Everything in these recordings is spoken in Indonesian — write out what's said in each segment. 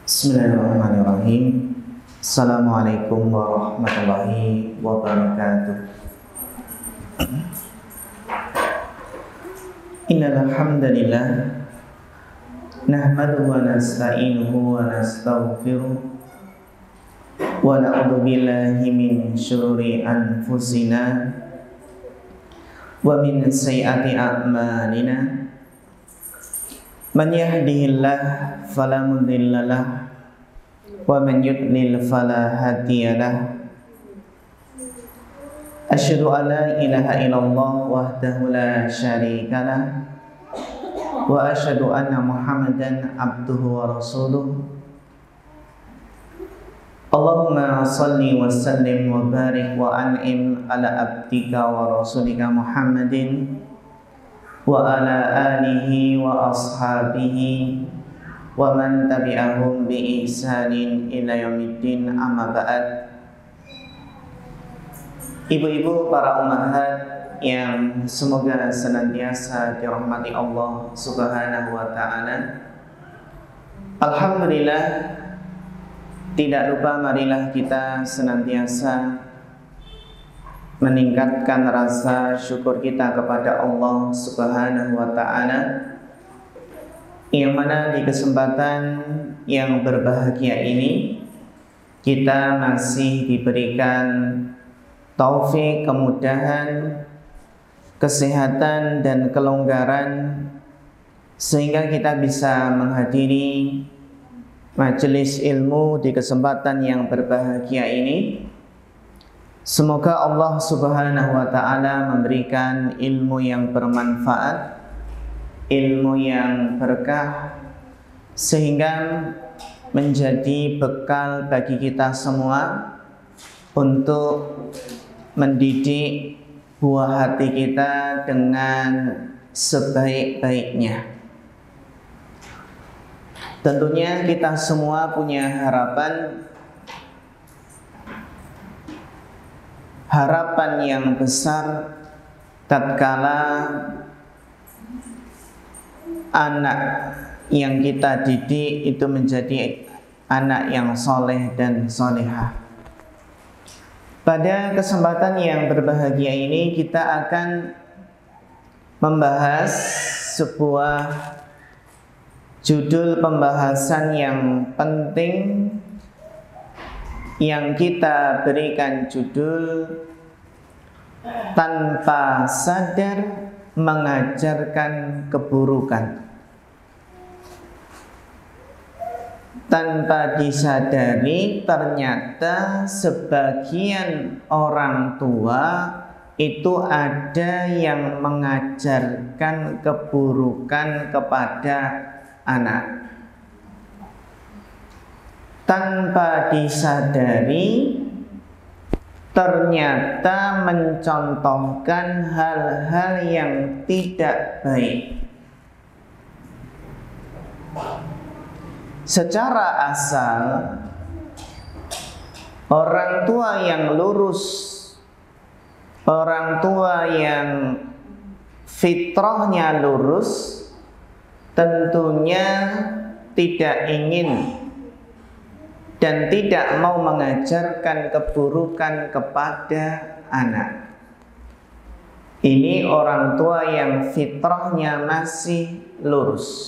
Bismillahirrahmanirrahim. Assalamualaikum warahmatullahi wabarakatuh. Innal hamdalillah nahmaduhu wa nasta'inuhu wa nastaghfiruh wa na'udzu billahi min syururi anfusina wa min sayyiati a'malina. Man yahdihillah fala mudhillalah wa man yudlil fala hadiyalah. Asyhadu an la ilaha illallah wahdahu la syarikalah wa asyhadu anna Muhammadan abduhu wa rasuluh. Allahumma shalli wa sallim wa barik wa an'im ala abdika wa rasulika Muhammadin wa ala alihi wa ashabihi wa man tabi'ahum bi ihsanin ila yaumiddin, amma ba'd. Ibu-ibu, para ummahat yang semoga senantiasa dirahmati Allah Subhanahu wa ta'ala, alhamdulillah, tidak lupa marilah kita senantiasa meningkatkan rasa syukur kita kepada Allah Subhanahu wa ta'ala, yang mana di kesempatan yang berbahagia ini kita masih diberikan taufik, kemudahan, kesehatan dan kelonggaran sehingga kita bisa menghadiri majelis ilmu di kesempatan yang berbahagia ini. Semoga Allah Subhanahu wa ta'ala memberikan ilmu yang bermanfaat, ilmu yang berkah, sehingga menjadi bekal bagi kita semua untuk mendidik buah hati kita dengan sebaik-baiknya. Tentunya kita semua punya harapan yang besar tatkala anak yang kita didik itu menjadi anak yang soleh dan solehah. Pada kesempatan yang berbahagia ini kita akan membahas sebuah judul pembahasan yang penting yang kita berikan judul tanpa sadar mengajarkan keburukan. Tanpa disadari ternyata sebagian orang tua itu ada yang mengajarkan keburukan kepada anak. Tanpa disadari ternyata mencontohkan hal-hal yang tidak baik. Secara asal orang tua yang lurus, orang tua yang fitrahnya lurus, tentunya tidak ingin dan tidak mau mengajarkan keburukan kepada anak. Ini orang tua yang fitrahnya masih lurus.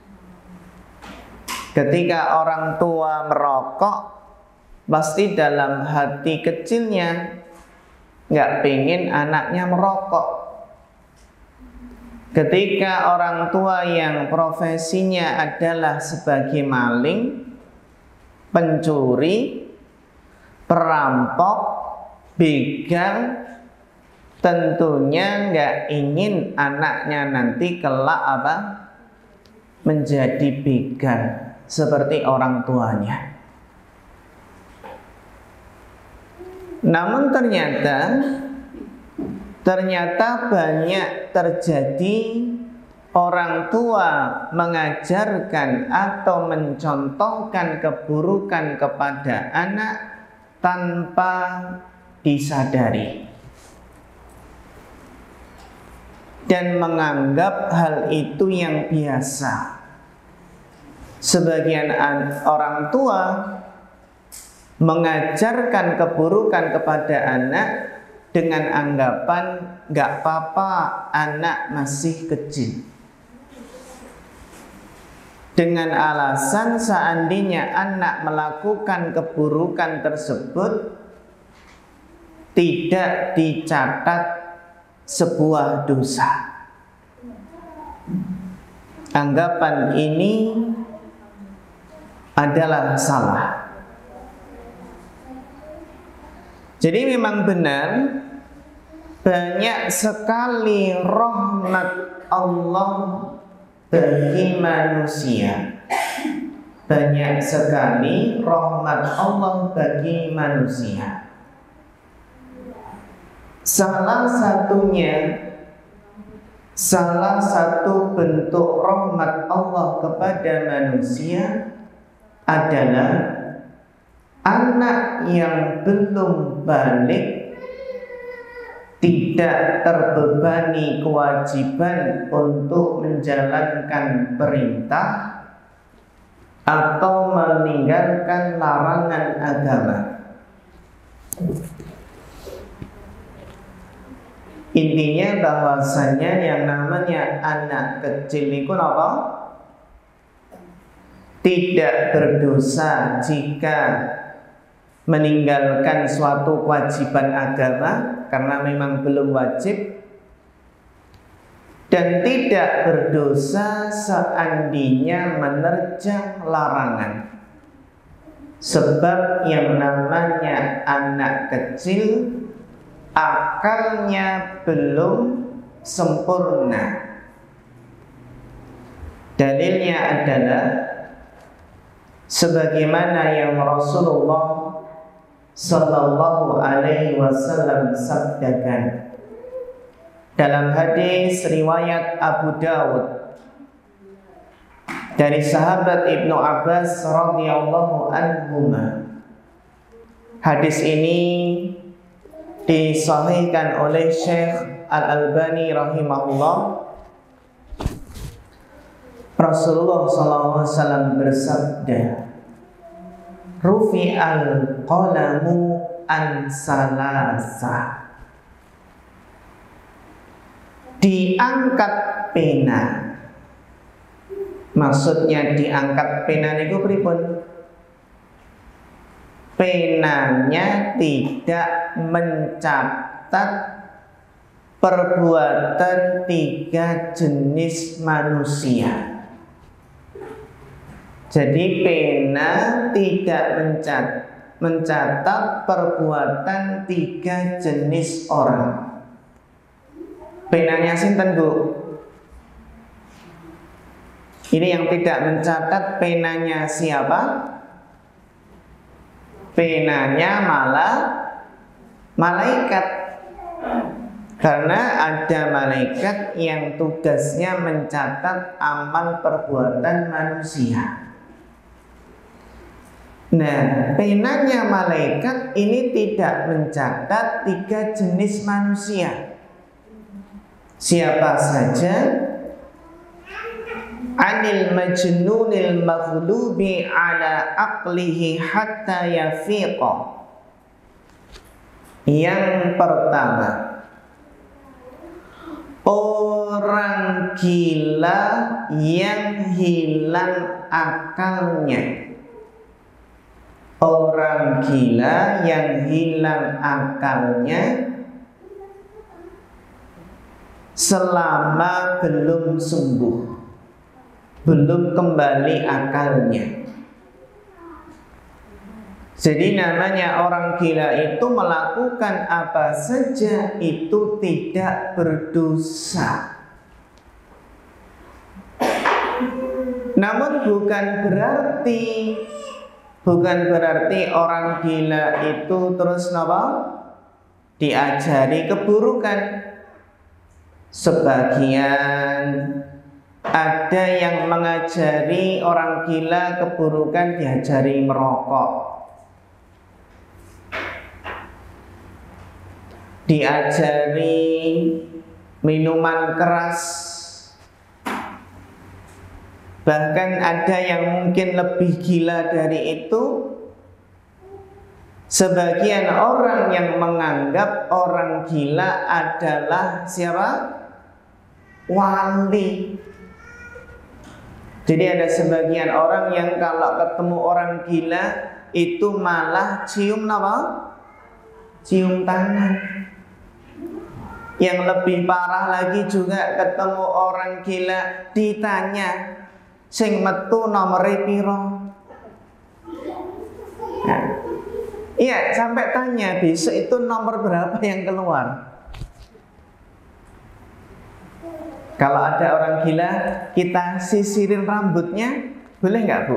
Ketika orang tua merokok, pasti dalam hati kecilnya nggak pengen anaknya merokok. Ketika orang tua yang profesinya adalah sebagai maling, pencuri, perampok, begal, tentunya nggak ingin anaknya nanti kelak menjadi begal seperti orang tuanya. Namun ternyata banyak terjadi orang tua mengajarkan atau mencontohkan keburukan kepada anak tanpa disadari dan menganggap hal itu yang biasa. sebagian orang tua mengajarkan keburukan kepada anak dengan anggapan gak apa-apa, anak masih kecil, dengan alasan seandainya anak melakukan keburukan tersebut tidak dicatat sebuah dosa. Anggapan ini adalah salah. Jadi memang benar, banyak sekali rahmat Allah bagi manusia. Banyak sekali rahmat Allah bagi manusia. Salah satu bentuk rahmat Allah kepada manusia adalah anak yang belum balik tidak terbebani kewajiban untuk menjalankan perintah atau meninggalkan larangan agama. Intinya bahwasanya yang namanya anak kecil itu apa? Tidak berdosa jika meninggalkan suatu kewajiban agama karena memang belum wajib, dan tidak berdosa seandainya menerjang larangan. Sebab yang namanya anak kecil akalnya belum sempurna. Dalilnya adalah sebagaimana yang Rasulullah Sallallahu Alaihi Wasallam sabdakan dalam hadis riwayat Abu Dawud dari sahabat Ibnu Abbas radhiyallahu anhuma. Hadis ini disahihkan oleh Syekh Al-Albani rahimahullah. Rasulullah sallallahu alaihi wasallam bersabda, rufi'al qalamu an salasa. Diangkat pena. Maksudnya diangkat pena niku pripun? Penanya tidak mencatat perbuatan 3 jenis manusia. Jadi pena tidak mencatat perbuatan 3 jenis orang. Penanya sinten, Bu? Ini yang tidak mencatat penanya siapa? Penanya malah malaikat. Karena ada malaikat yang tugasnya mencatat amal perbuatan manusia. Nah, penanya malaikat ini tidak mencatat 3 jenis manusia. Siapa saja? Anil majnunil maghlubi ala aqlihi hatta yafiqa. Yang pertama, orang gila yang hilang akalnya. Orang gila yang hilang akalnya selama belum sembuh, belum kembali akalnya. Jadi namanya orang gila itu melakukan apa saja itu tidak berdosa. Namun bukan berarti orang gila itu terus diajari keburukan. Sebagian ada yang mengajari orang gila keburukan, diajari merokok, diajari minuman keras, Bahkan ada yang mungkin lebih gila dari itu. Sebagian orang yang menganggap orang gila adalah siapa? Wali. Jadi ada sebagian orang yang kalau ketemu orang gila itu malah cium apa? Cium tangan. Yang lebih parah lagi juga ketemu orang gila ditanya, sing metu nomere piro? Nah, iya, sampai tanya besok itu nomor berapa yang keluar. Kalau ada orang gila, kita sisirin rambutnya, boleh nggak, Bu?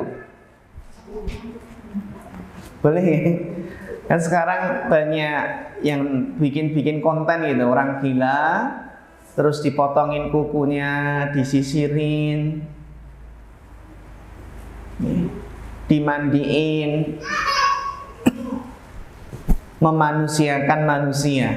Boleh. Kan sekarang banyak yang bikin konten gitu, orang gila, terus dipotongin kukunya, disisirin, dimandiin, memanusiakan manusia.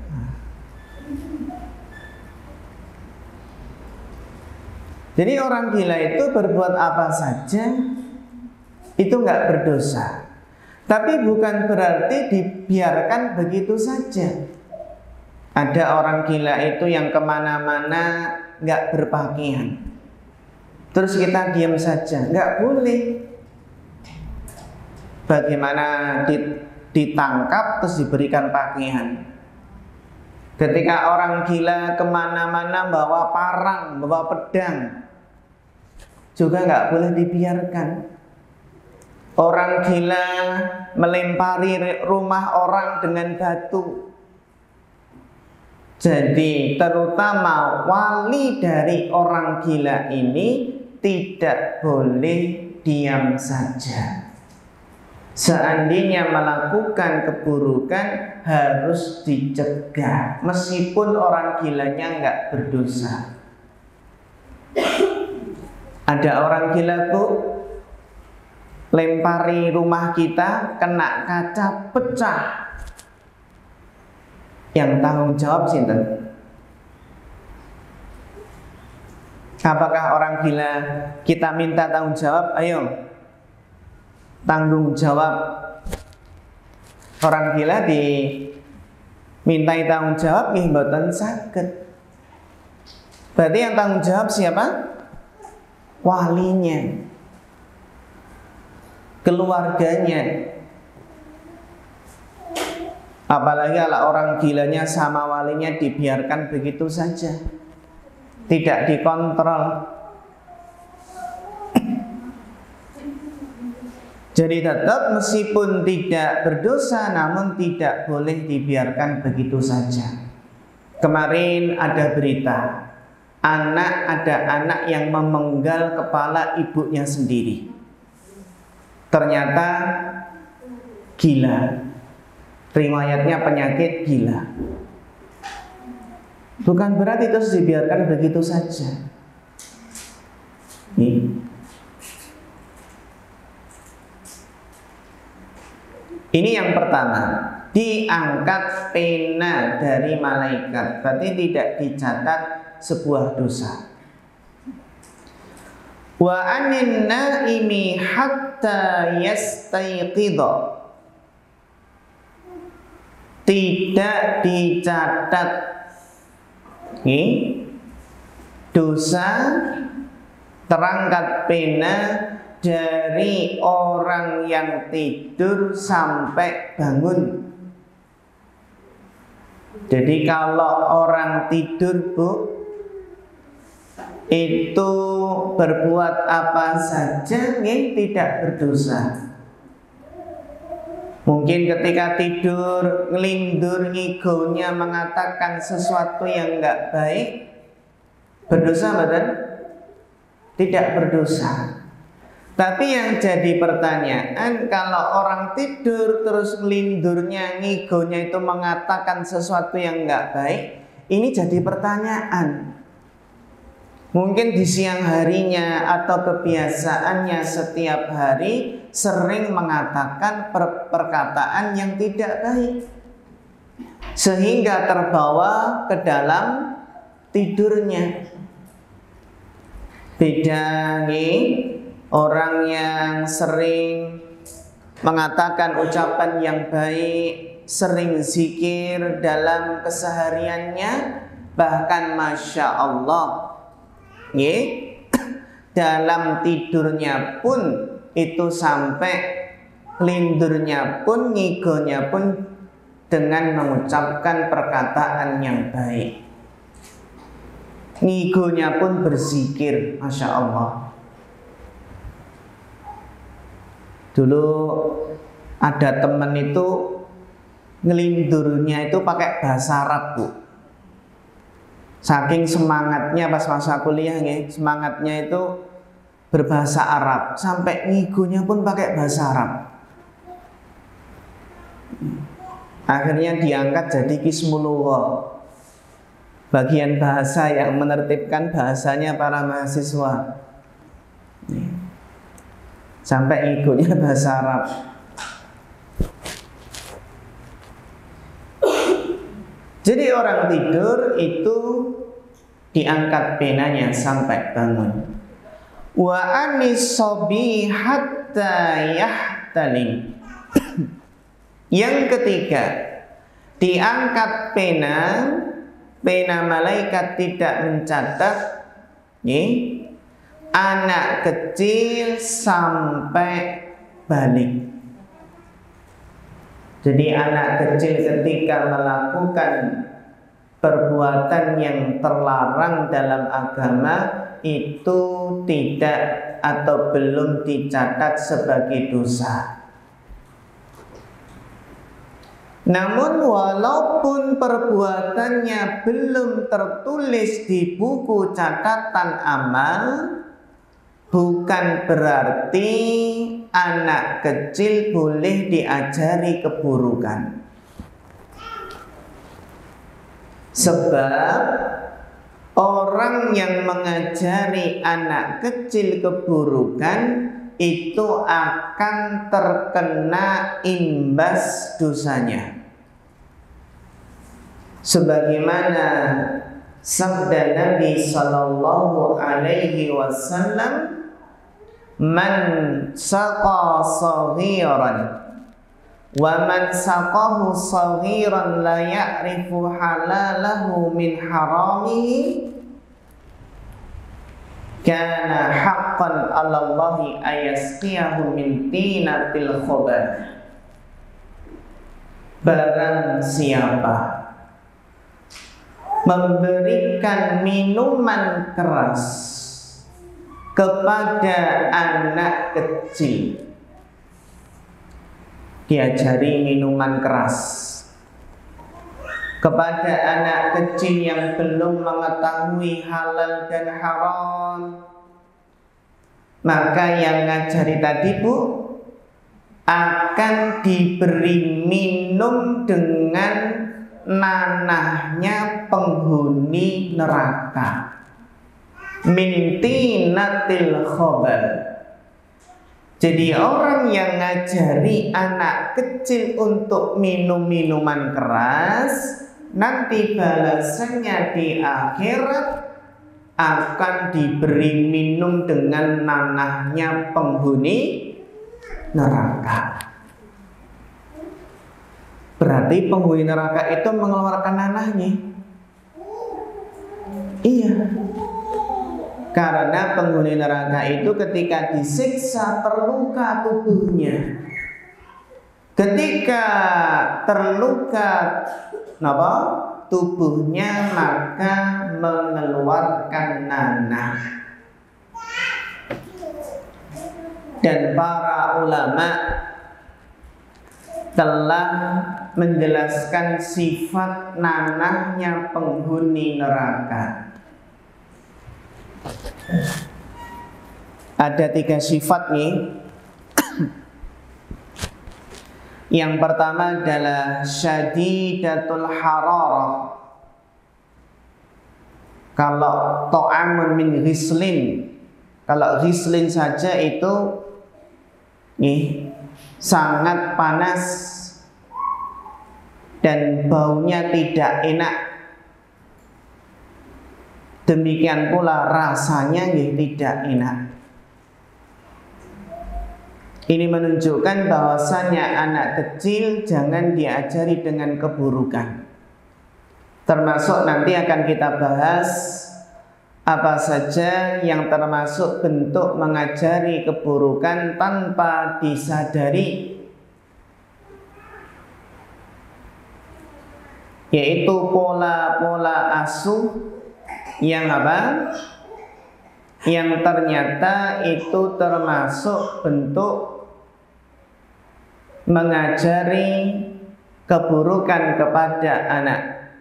Jadi orang gila itu berbuat apa saja itu nggak berdosa. Tapi bukan berarti dibiarkan begitu saja. Ada orang gila itu yang kemana-mana nggak berpakaian, terus kita diam saja, nggak boleh. Bagaimana ditangkap terus diberikan pakaian? Ketika orang gila kemana-mana bawa parang, bawa pedang, juga nggak boleh dibiarkan. Orang gila melempari rumah orang dengan batu. Jadi terutama wali dari orang gila ini tidak boleh diam saja. Seandainya melakukan keburukan harus dicegah, meskipun orang gilanya nggak berdosa. Ada orang gila, Bu, lempari rumah kita, kena kaca, pecah. Yang tanggung jawab sinten? Apakah orang gila kita minta tanggung jawab? Ayo, tanggung jawab. Orang gila dimintai tanggung jawab, nggih mboten saged. Berarti yang tanggung jawab siapa? Walinya, keluarganya. Apalagi kalau orang gilanya sama walinya dibiarkan begitu saja, tidak dikontrol. Jadi tetap meskipun tidak berdosa, namun tidak boleh dibiarkan begitu saja. Kemarin ada berita, ada anak yang memenggal kepala ibunya sendiri. Ternyata gila. Riwayatnya penyakit gila. Bukan berarti terus dibiarkan begitu saja. Ini yang pertama, diangkat pena dari malaikat, berarti tidak dicatat sebuah dosa. Wa anin naimi hatta yastayqidha, tidak dicatat dosa terangkat pena dari orang yang tidur sampai bangun. Jadi kalau orang tidur, Bu, itu berbuat apa saja tidak berdosa. Mungkin ketika tidur ngelindur, ngigonya, mengatakan sesuatu yang enggak baik, berdosa betul? Tidak berdosa. Tapi yang jadi pertanyaan, kalau orang tidur terus ngelindurnya, ngigonya itu mengatakan sesuatu yang enggak baik, ini jadi pertanyaan. Mungkin di siang harinya atau kebiasaannya setiap hari sering mengatakan perkataan yang tidak baik, sehingga terbawa ke dalam tidurnya. Beda nih orang yang sering mengatakan ucapan yang baik, sering zikir dalam kesehariannya, bahkan Masya Allah dalam tidurnya pun itu sampai lindurnya pun, ngigonya pun dengan mengucapkan perkataan yang baik, ngigonya pun berzikir. Masya Allah. Dulu ada temen itu ngelindurnya itu pakai bahasa Arab, Bu. Saking semangatnya pas masa kuliah nih, semangatnya itu berbahasa Arab, sampai ngigonya pun pakai bahasa Arab. Akhirnya diangkat jadi Qismul Lugha, bagian bahasa yang menertibkan bahasanya para mahasiswa. Sampai ngigonya bahasa Arab. Jadi orang tidur itu diangkat penanya sampai bangun. Wa anis sobi hatta yahtalim. Yang ketiga, diangkat pena malaikat tidak mencatat anak kecil sampai balik. Jadi anak kecil ketika melakukan perbuatan yang terlarang dalam agama itu tidak atau belum dicatat sebagai dosa. Namun walaupun perbuatannya belum tertulis di buku catatan amal, bukan berarti anak kecil boleh diajari keburukan. Sebab orang yang mengajari anak kecil keburukan itu akan terkena imbas dosanya. Sebagaimana sabda Nabi sallallahu alaihi wasallam, man saqa saghiran wa man saqahu saghiran la ya'rifu halalahu min haramihi kana haqqan 'ala Allahi ayasqiyahu min tinatil khabath. Barang siapa memberikan minuman keras kepada anak kecil, diajari minuman keras kepada anak kecil yang belum mengetahui halal dan haram, maka yang ngajari tadi, Bu, akan diberi minum dengan nanahnya penghuni neraka, min tinatil khabath. Jadi orang yang ngajari anak kecil untuk minum minuman keras, nanti balasannya di akhirat akan diberi minum dengan nanahnya penghuni neraka. Berarti penghuni neraka itu mengeluarkan nanahnya. Iya. Karena penghuni neraka itu ketika disiksa terluka tubuhnya. Ketika terluka tubuhnya, maka mengeluarkan nanah. Dan para ulama telah menjelaskan sifat nanahnya penghuni neraka. Ada 3 sifat nih. Yang pertama adalah syadidatul hararah. Kalau ta'amun min ghislin, kalau ghislin saja itu sangat panas dan baunya tidak enak. demikian pula rasanya tidak enak. Ini menunjukkan bahwasanya anak kecil jangan diajari dengan keburukan. Termasuk nanti akan kita bahas apa saja yang termasuk bentuk mengajari keburukan tanpa disadari, yaitu pola-pola asuh yang apa? Yang ternyata itu termasuk bentuk mengajari keburukan kepada anak.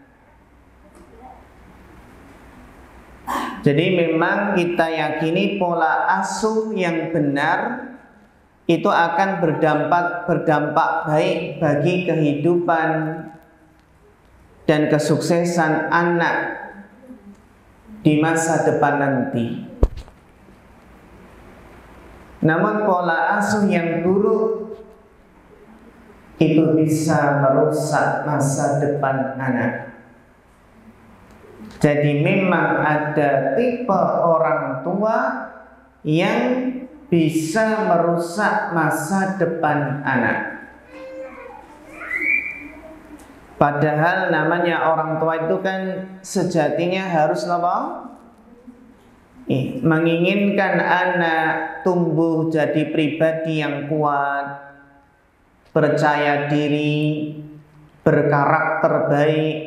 Jadi memang kita yakini pola asuh yang benar itu akan berdampak baik bagi kehidupan dan kesuksesan anak di masa depan nanti. Namun pola asuh yang buruk itu bisa merusak masa depan anak. Jadi memang ada tipe orang tua yang bisa merusak masa depan anak. Padahal namanya orang tua itu kan sejatinya harus apa? Menginginkan anak tumbuh jadi pribadi yang kuat, percaya diri, berkarakter baik.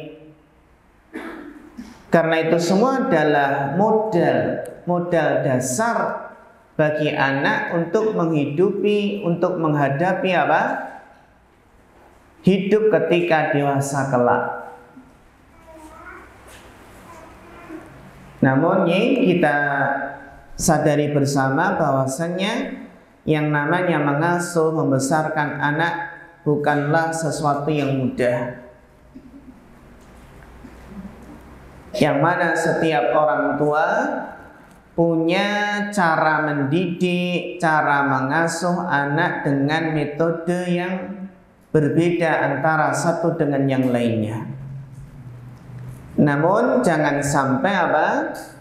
Karena itu semua adalah modal dasar bagi anak untuk menghidupi, untuk menghadapi apa? Hidup ketika dewasa kelak. Namun kita sadari bersama bahwasannya yang namanya mengasuh, membesarkan anak bukanlah sesuatu yang mudah. Yang mana setiap orang tua punya cara mendidik, cara mengasuh anak dengan metode yang berbeda antara satu dengan yang lainnya. Namun jangan sampai apa?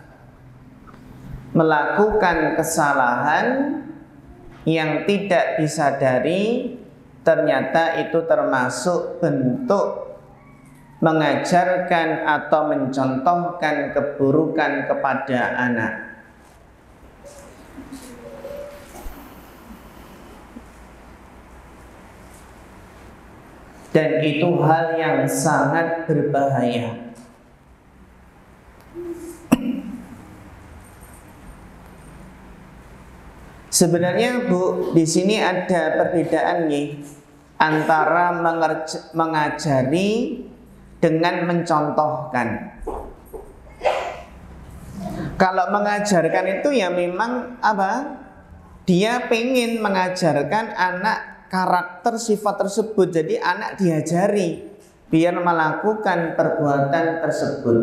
Melakukan kesalahan yang tidak disadari, ternyata itu termasuk bentuk mengajarkan atau mencontohkan keburukan kepada anak. Dan itu hal yang sangat berbahaya. Sebenarnya Bu, di sini ada perbedaan nih antara mengajari dengan mencontohkan. Kalau mengajarkan itu ya memang apa? Dia pengen mengajarkan anak karakter sifat tersebut. Jadi anak diajari biar melakukan perbuatan tersebut.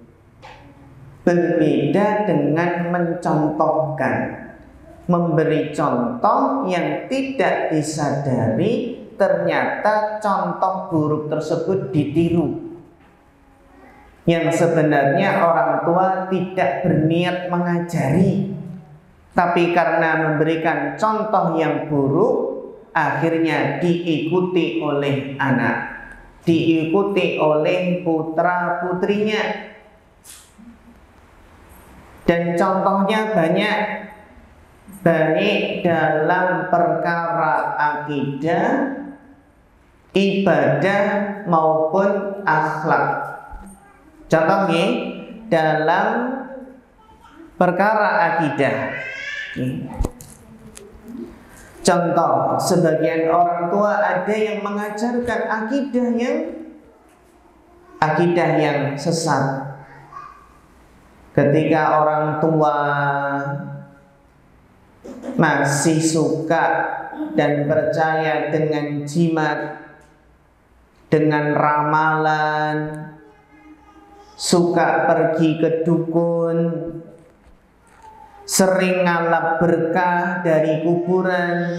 Berbeda dengan mencontohkan, memberi contoh yang tidak disadari, ternyata contoh buruk tersebut ditiru. Yang sebenarnya orang tua tidak berniat mengajari, tapi karena memberikan contoh yang buruk, akhirnya diikuti oleh anak, diikuti oleh putra putrinya. Dan contohnya banyak, baik dalam perkara akidah, ibadah maupun akhlak. Contohnya dalam perkara akidah. Contoh, sebagian orang tua ada yang mengajarkan akidah yang sesat. Ketika orang tua masih suka dan percaya dengan jimat, dengan ramalan, suka pergi ke dukun, sering ngalap berkah dari kuburan,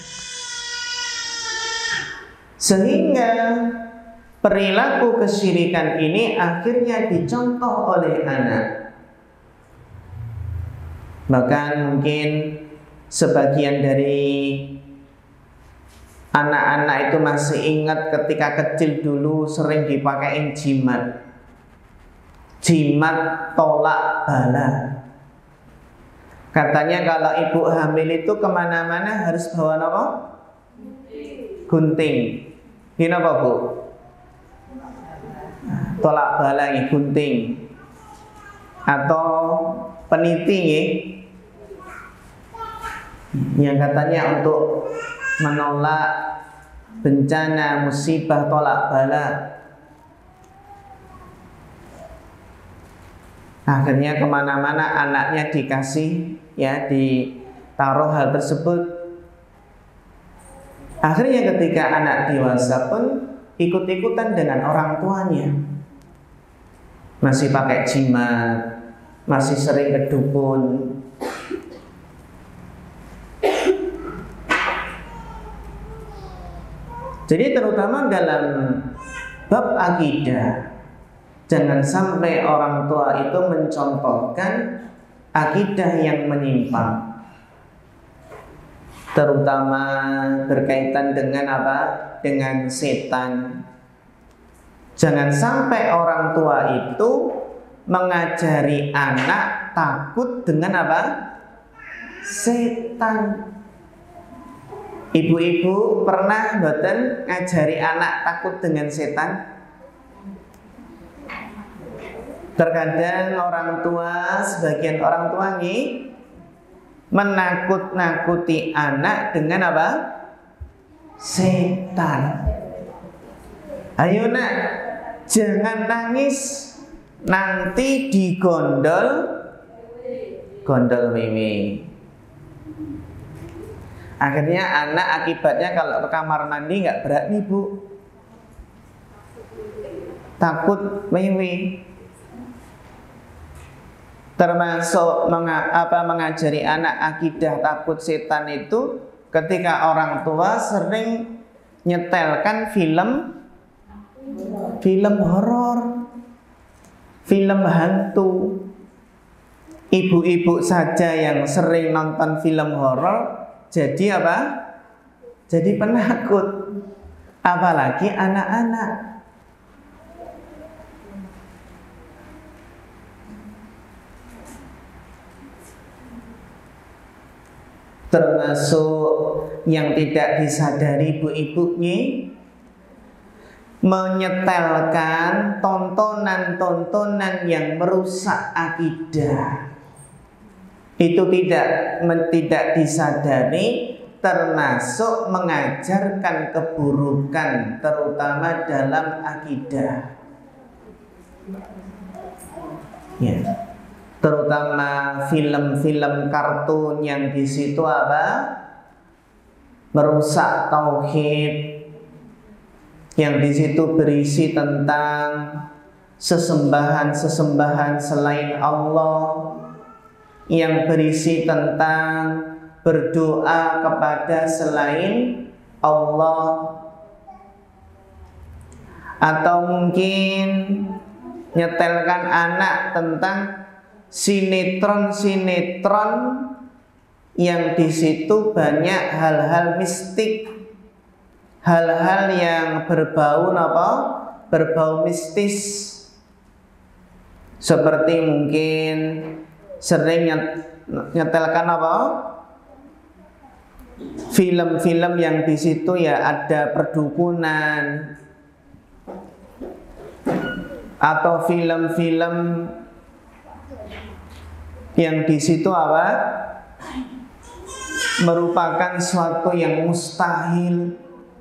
sehingga perilaku kesyirikan ini akhirnya dicontoh oleh anak. Bahkan mungkin sebagian dari anak-anak itu masih ingat ketika kecil dulu sering dipakein jimat. Jimat tolak bala. Katanya kalau ibu hamil itu kemana-mana harus bawa apa? Gunting. Ini apa bu? Tolak bala ini gunting. Atau peniti ya? Yang katanya untuk menolak bencana, musibah, tolak bala. Akhirnya kemana-mana anaknya dikasih, ya, ditaruh hal tersebut. Akhirnya ketika anak dewasa pun ikut-ikutan dengan orang tuanya, masih pakai jimat, masih sering ke dukun. Jadi terutama dalam bab akidah, jangan sampai orang tua itu mencontohkan akidah yang menyimpang, terutama berkaitan dengan apa? Dengan setan. Jangan sampai orang tua itu mengajari anak takut dengan apa? Setan. Ibu-ibu pernah mboten ngajari anak takut dengan setan? Terkadang orang tua, sebagian orang tua nih menakut-nakuti anak dengan apa? Setan. Ayo nak, jangan nangis, nanti digondol wewe. Akhirnya anak akibatnya kalau ke kamar mandi nggak berani bu, takut wewe. Termasuk mengajari anak akidah takut setan itu ketika orang tua sering nyetelkan film horor, film hantu. Ibu-ibu saja yang sering nonton film horor jadi apa? Jadi penakut. Apalagi anak-anak. Termasuk yang tidak disadari ibu-ibunya, menyetelkan tontonan-tontonan yang merusak akidah. Itu tidak disadari, termasuk mengajarkan keburukan terutama dalam akidah. Ya. Terutama film-film kartun yang di situ apa? Merusak tauhid. Yang di situ berisi tentang sesembahan-sesembahan selain Allah, yang berisi tentang berdoa kepada selain Allah, atau mungkin nyetelkan anak tentang sinetron yang di situ banyak hal-hal mistik, hal-hal yang berbau apa? Berbau mistis. Seperti mungkin sering nyetelkan apa? Film-film yang di situ ya ada perdukunan, atau film-film yang di situ apa? Merupakan suatu yang mustahil.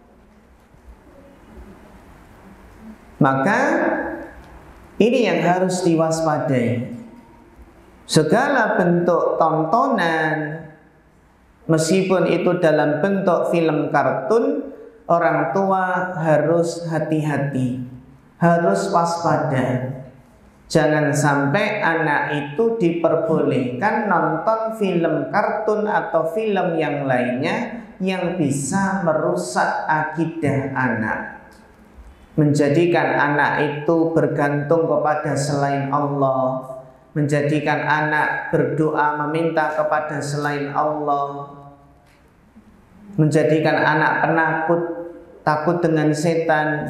Maka ini yang harus diwaspadai. Segala bentuk tontonan, meskipun itu dalam bentuk film kartun, orang tua harus hati-hati, harus waspada. Jangan sampai anak itu diperbolehkan nonton film kartun atau film yang lainnya yang bisa merusak akidah anak, menjadikan anak itu bergantung kepada selain Allah, menjadikan anak berdoa meminta kepada selain Allah, menjadikan anak penakut, takut dengan setan.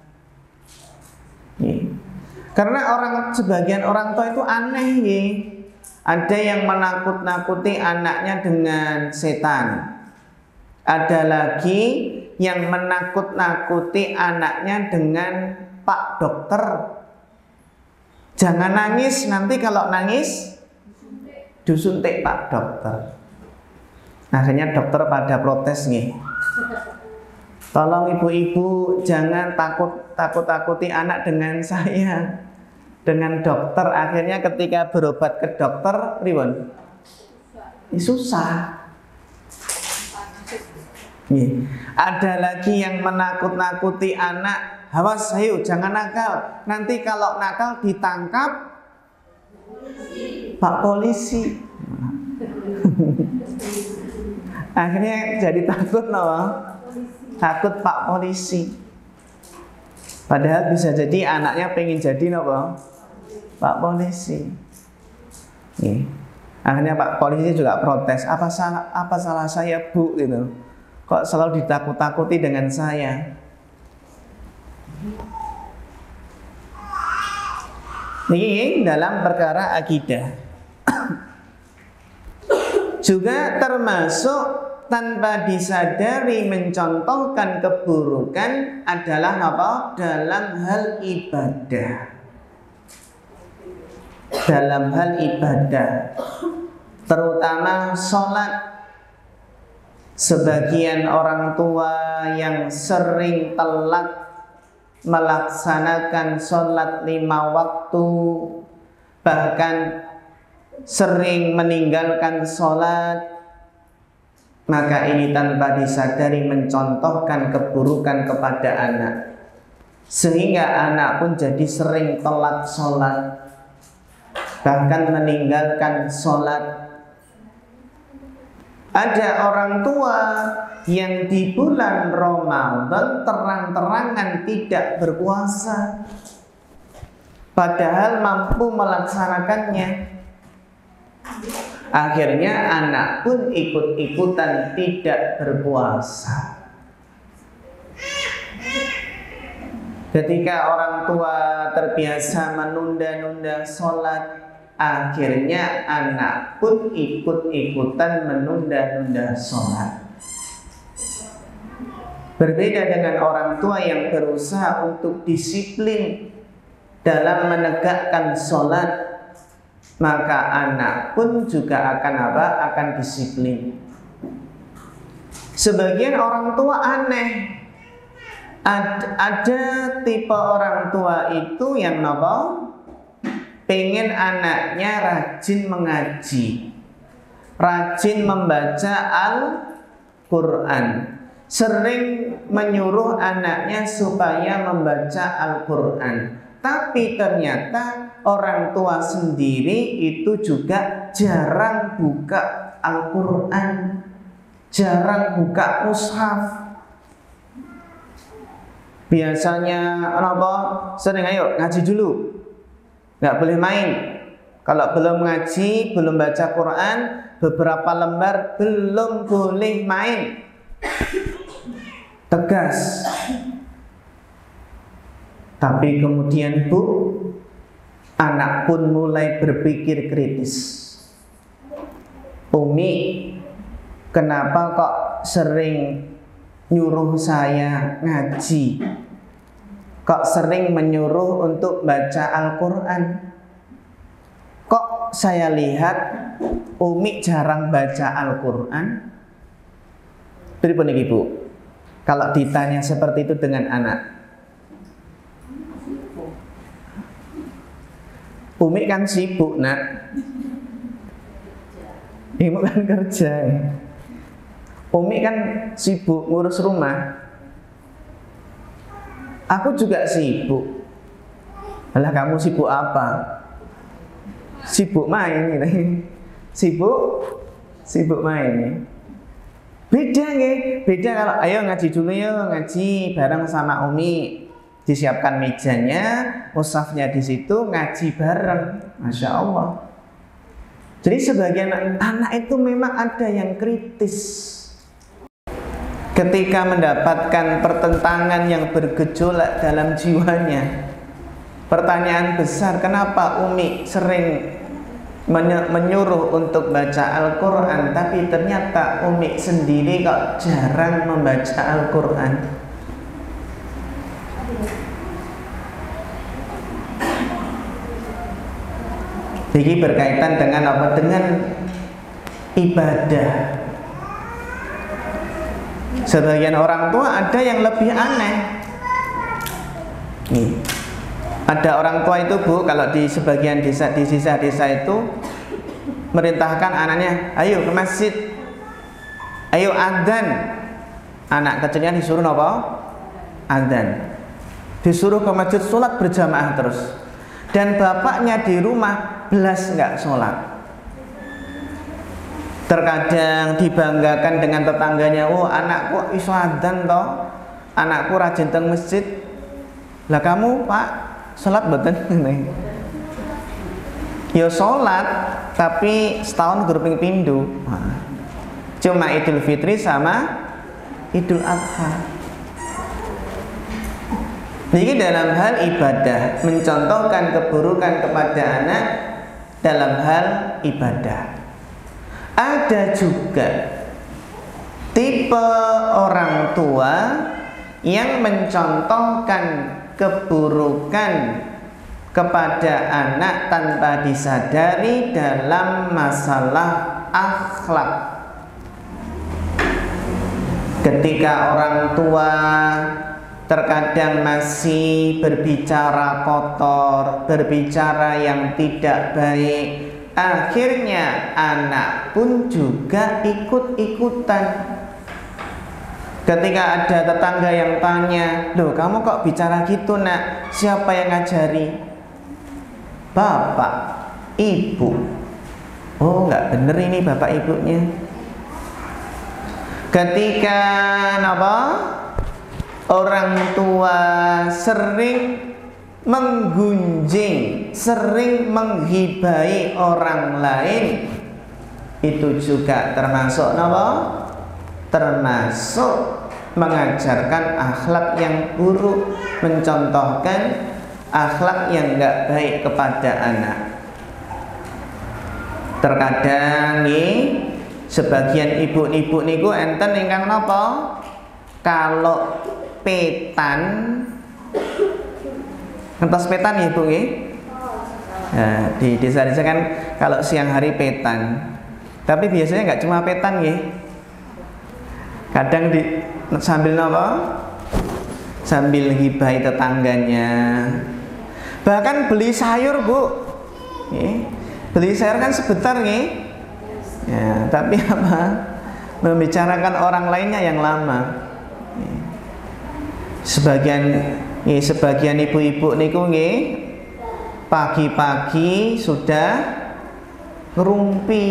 Karena sebagian orang tua itu aneh ya. Ada yang menakut-nakuti anaknya dengan setan. Ada lagi yang menakut-nakuti anaknya dengan Pak Dokter. Jangan nangis, nanti kalau nangis disuntik Pak Dokter. Akhirnya dokter pada protes nih. Tolong ibu-ibu jangan takut-takuti anak dengan saya, dengan dokter. Akhirnya ketika berobat ke dokter, ribon, susah. Nih. Ada lagi yang menakut-nakuti anak, awas ayo jangan nakal, nanti kalau nakal ditangkap Pak Polisi. Akhirnya jadi takut loh. Takut Pak Polisi. Padahal bisa jadi anaknya pengen jadi apa? Pak Polisi. Nih. Akhirnya Pak Polisi juga protes. Apa salah saya Bu gitu? Kok selalu ditakut-takuti dengan saya? Ini dalam perkara akidah. Juga termasuk tanpa disadari mencontohkan keburukan adalah apa? Dalam hal ibadah. Dalam hal ibadah, terutama sholat. Sebagian orang tua yang sering telat melaksanakan sholat 5 waktu, bahkan sering meninggalkan sholat, maka ini tanpa disadari mencontohkan keburukan kepada anak, sehingga anak pun jadi sering telat sholat, bahkan meninggalkan sholat. Ada orang tua yang di bulan Ramadan terang-terangan tidak berpuasa, padahal mampu melaksanakannya. Akhirnya anak pun ikut-ikutan tidak berpuasa. Ketika orang tua terbiasa menunda-nunda sholat, akhirnya anak pun ikut-ikutan menunda-nunda sholat. Berbeda dengan orang tua yang berusaha untuk disiplin dalam menegakkan sholat, maka anak pun juga akan apa? Akan disiplin. Sebagian orang tua aneh. Ada tipe orang tua itu yang apa? Pengen anaknya rajin mengaji, rajin membaca Al-Quran, sering menyuruh anaknya supaya membaca Al-Quran. Tapi ternyata orang tua sendiri itu juga jarang buka Al-Quran, jarang buka mushaf. Biasanya apa? Sering ayo ngaji dulu, nggak boleh main. Kalau belum ngaji, belum baca Quran, beberapa lembar belum boleh main. Tegas. Tapi kemudian anak pun mulai berpikir kritis. Umi, kenapa kok sering nyuruh saya ngaji? Kok sering menyuruh untuk baca Al-Quran? Kok saya lihat Umi jarang baca Al-Quran? Pripun iki Bu? Kalau ditanya seperti itu dengan anak, Umi kan sibuk nak, Ibu kan kerja, Umi kan sibuk ngurus rumah. Aku juga sibuk. Alah kamu sibuk apa? Sibuk main gitu. Sibuk main. Beda nggih, beda kalau ayo ngaji dulu yuk, ngaji bareng sama Umi. disiapkan mejanya, mushafnya di situ, ngaji bareng, masya Allah. Jadi sebagian anak itu memang ada yang kritis. Ketika mendapatkan pertentangan yang bergejolak dalam jiwanya, pertanyaan besar, kenapa Umi sering menyuruh untuk baca Al-Quran, tapi ternyata Umi sendiri kok jarang membaca Al-Quran? Jadi berkaitan dengan apa? Dengan ibadah. Sebagian orang tua ada yang lebih aneh. Nih, ada orang tua itu Bu, kalau di sebagian desa, di sisa-desa itu merintahkan anaknya, ayo ke masjid, ayo adzan. Anak kecilnya disuruh apa? Adzan. Disuruh ke masjid, sholat berjamaah terus. Dan bapaknya di rumah belas nggak sholat. Terkadang dibanggakan dengan tetangganya, oh anakku iso adzan toh, anakku rajin teng masjid. Lah kamu Pak sholat betul? Ya sholat, tapi setahun gerping pindu. Cuma Idul Fitri sama Idul Adha. Jadi dalam hal ibadah, mencontohkan keburukan kepada anak dalam hal ibadah. Ada juga tipe orang tua yang mencontohkan keburukan kepada anak tanpa disadari dalam masalah akhlak. Ketika orang tua terkadang masih berbicara kotor, berbicara yang tidak baik, akhirnya anak pun juga ikut-ikutan. Ketika ada tetangga yang tanya, loh kamu kok bicara gitu nak? Siapa yang ngajari? Bapak, ibu. Oh nggak bener ini bapak ibunya. Ketika apa? Orang tua sering menggunjing, sering menghibai orang lain, itu juga termasuk apa? Termasuk mengajarkan akhlak yang buruk, mencontohkan akhlak yang enggak baik kepada anak. Terkadang nih, sebagian ibu-ibu niku enten ingkang napa? Kalau petan, ngertos petan ya Bu nggih? Nah, di desa-desa kan kalau siang hari petan. Tapi biasanya nggak cuma petan nggih. Kadang sambil napa? Sambil ngibahi tetangganya. Bahkan beli sayur Bu. Beli sayur kan sebentar nggih. Ya, tapi apa? Membicarakan orang lainnya yang lama. Sebagian ibu-ibu niku nggih pagi-pagi sudah ngerumpi.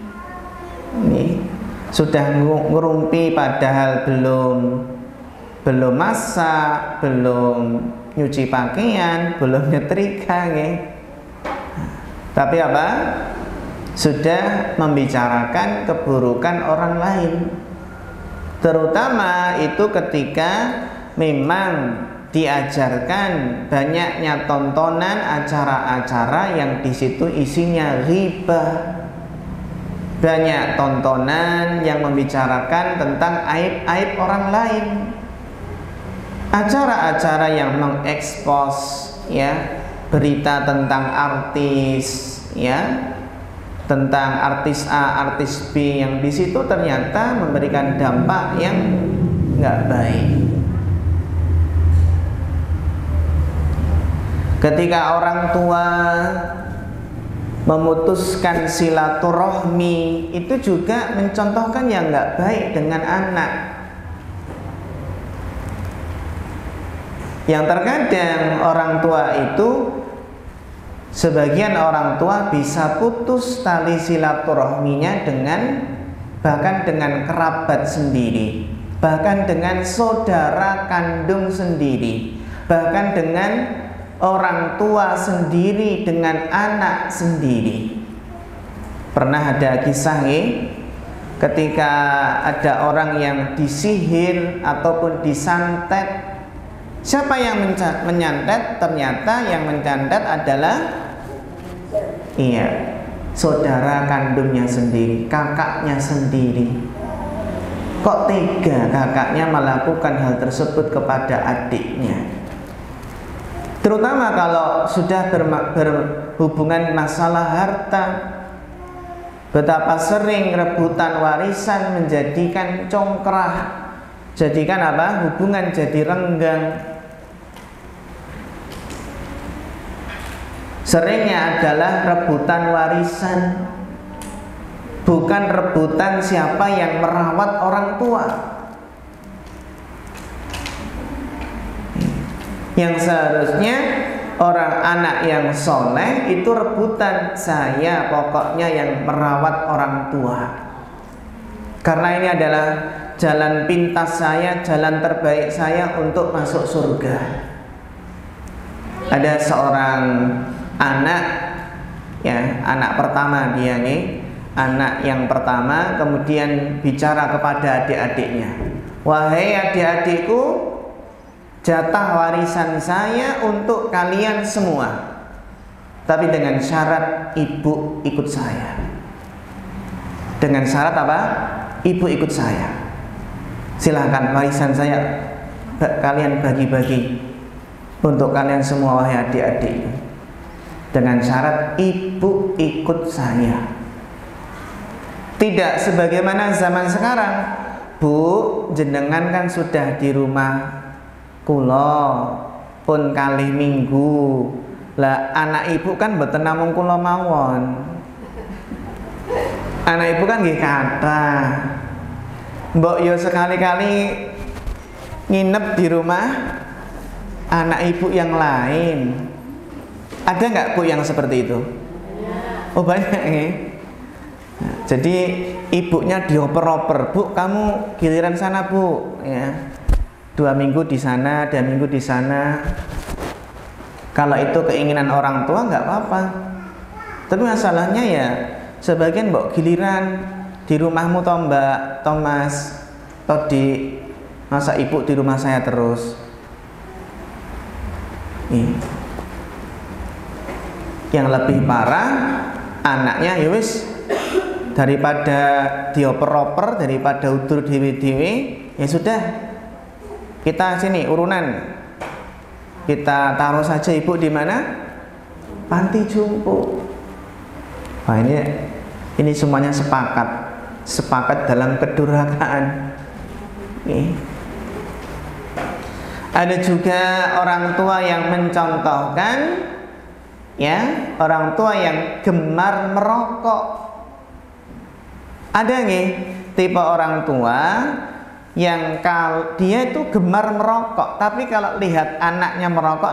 Sudah ngerumpi padahal belum masak, belum nyuci pakaian, belum nyetrika nggih. Tapi apa? Sudah membicarakan keburukan orang lain. Terutama itu ketika memang diajarkan banyaknya tontonan acara-acara yang di situ isinya ghibah. Banyak tontonan yang membicarakan tentang aib-aib orang lain. Acara-acara yang mengekspos ya, berita tentang artis ya, tentang artis A, artis B yang di situ ternyata memberikan dampak yang nggak baik. Ketika orang tua memutuskan silaturahmi, itu juga mencontohkan yang nggak baik dengan anak. Yang terkadang orang tua itu, sebagian orang tua bisa putus tali silaturahminya bahkan dengan kerabat sendiri, bahkan dengan saudara kandung sendiri, bahkan dengan orang tua sendiri, dengan anak sendiri. Pernah ada kisah ketika ada orang yang disihir ataupun disantet. Siapa yang menyantet? Ternyata yang menyantet adalah saudara kandungnya sendiri, kakaknya sendiri. Kok tega kakaknya melakukan hal tersebut kepada adiknya? Terutama kalau sudah berhubungan masalah harta. Betapa sering rebutan warisan menjadikan congkrah, jadikan apa? Hubungan jadi renggang. Seringnya adalah rebutan warisan, bukan rebutan siapa yang merawat orang tua. Yang seharusnya orang anak yang soleh itu rebutan, saya pokoknya yang merawat orang tua, karena ini adalah jalan pintas saya, jalan terbaik saya untuk masuk surga. Ada seorang anak, anak pertama dia anak yang pertama, kemudian bicara kepada adik-adiknya, wahai adik-adikku, jatah warisan saya untuk kalian semua, tapi dengan syarat ibu ikut saya. Dengan syarat apa? Ibu ikut saya. Silahkan warisan saya kalian bagi-bagi untuk kalian semua, wahai adik-adik. Dengan syarat ibu ikut saya. Tidak sebagaimana zaman sekarang, Bu, jenengan kan sudah di rumah kula pun kalih minggu. Lah anak ibu kan mboten namung kula mawon. Anak ibu kan nggih kathah. Mbok yo sekali-kali nginep di rumah anak ibu yang lain. Ada nggak Bu yang seperti itu? Oh banyak nih. Nah, jadi ibunya dioper-oper, Bu kamu giliran sana Bu, 2 minggu di sana, 2 minggu di sana. Kalau itu keinginan orang tua nggak apa-apa. Tapi masalahnya sebagian mbok giliran di rumahmu toh Mbak, Thomas, Todi, masa ibu di rumah saya terus. Yang lebih parah, anaknya daripada dioper-oper, daripada udur dewe-dewe, ya sudah, kita sini urunan, kita taruh saja ibu di mana? Panti jompo. Wah ini semuanya sepakat dalam kedurhakaan. Ada juga orang tua yang mencontohkan, orang tua yang gemar merokok. Ada tipe orang tua yang kalau dia itu gemar merokok, tapi kalau lihat anaknya merokok,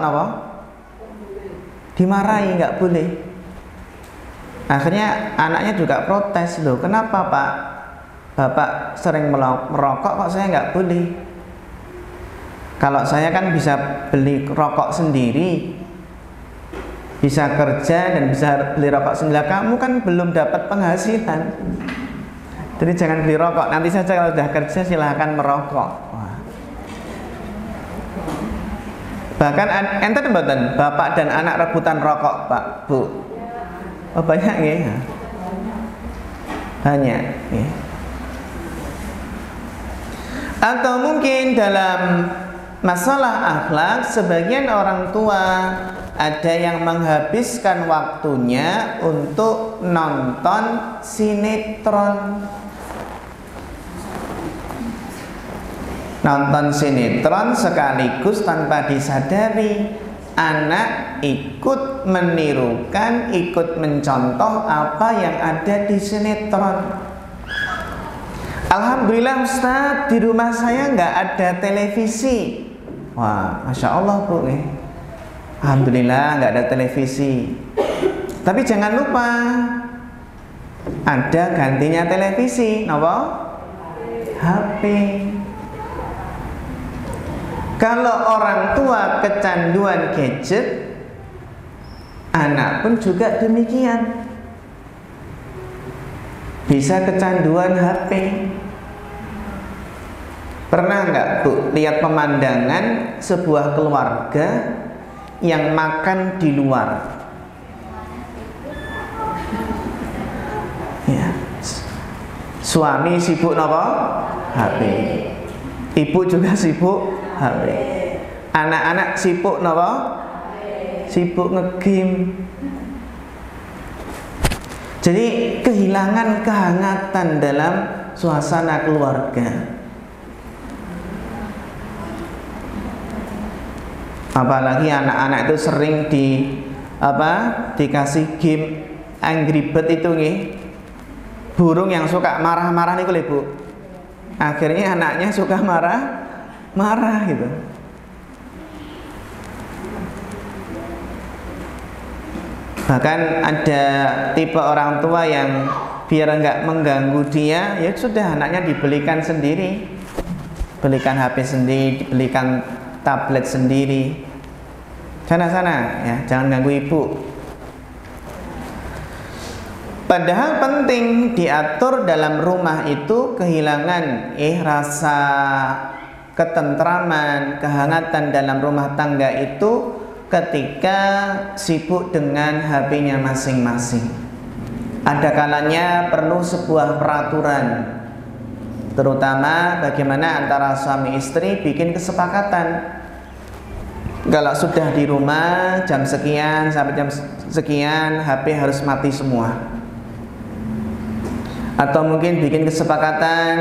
dimarahi, nggak boleh. Akhirnya anaknya juga protes, loh kenapa Pak? Bapak sering merokok kok saya nggak boleh? Kalau saya kan bisa beli rokok sendiri, bisa kerja dan bisa beli rokok sendiri. Kamu kan belum dapat penghasilan, jadi jangan beli rokok. Nanti saja kalau sudah kerja silahkan merokok. Wah. Bahkan ente mboten bapak dan anak rebutan rokok Pak, Bu. Oh banyak banyak Atau mungkin dalam masalah akhlak, sebagian orang tua ada yang menghabiskan waktunya untuk nonton sinetron. Nonton sinetron sekaligus tanpa disadari anak ikut menirukan, ikut mencontoh apa yang ada di sinetron. Alhamdulillah Ustadz, di rumah saya nggak ada televisi. Wah, Masya Allah Bu, Alhamdulillah nggak ada televisi. Tapi jangan lupa ada gantinya televisi, HP. Kalau orang tua kecanduan gadget, anak pun juga demikian. Bisa kecanduan HP. Pernah nggak Bu lihat pemandangan sebuah keluarga yang makan di luar? Ya. Suami sibuk apa? HP. Ibu juga sibuk HP. Anak-anak sibuk apa? Sibuk nge-game. Jadi kehilangan kehangatan dalam suasana keluarga. Apalagi anak-anak itu sering dikasih game Angry Bird itu nih. Burung yang suka marah-marah nih Bu. Akhirnya anaknya suka marah gitu. Bahkan ada tipe orang tua yang biar nggak mengganggu dia, ya sudah anaknya dibelikan sendiri, belikan HP sendiri, dibelikan tablet sendiri. Sana-sana ya, jangan ganggu ibu. Padahal penting diatur dalam rumah itu kehilangan rasa ketentraman, kehangatan dalam rumah tangga itu ketika sibuk dengan HP-nya masing-masing. Ada kalanya perlu sebuah peraturan, terutama bagaimana antara suami istri bikin kesepakatan. Kalau sudah di rumah jam sekian sampai jam sekian HP harus mati semua. Atau mungkin bikin kesepakatan,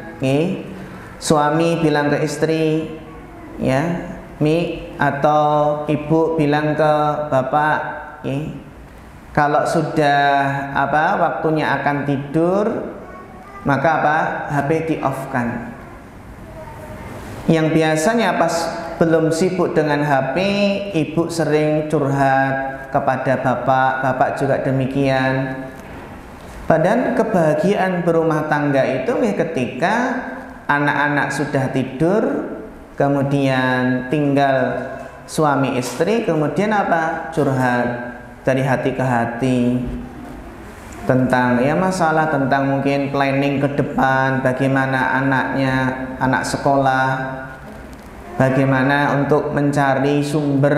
suami bilang ke istri, ya, Mi, atau ibu bilang ke bapak, kalau sudah waktunya akan tidur, maka HP di off kan. Yang biasanya pas belum sibuk dengan HP, ibu sering curhat kepada bapak, bapak juga demikian. Padahal kebahagiaan berumah tangga itu ketika anak-anak sudah tidur, kemudian tinggal suami istri, kemudian curhat dari hati ke hati tentang masalah, tentang mungkin planning ke depan, bagaimana anak sekolah, bagaimana untuk mencari sumber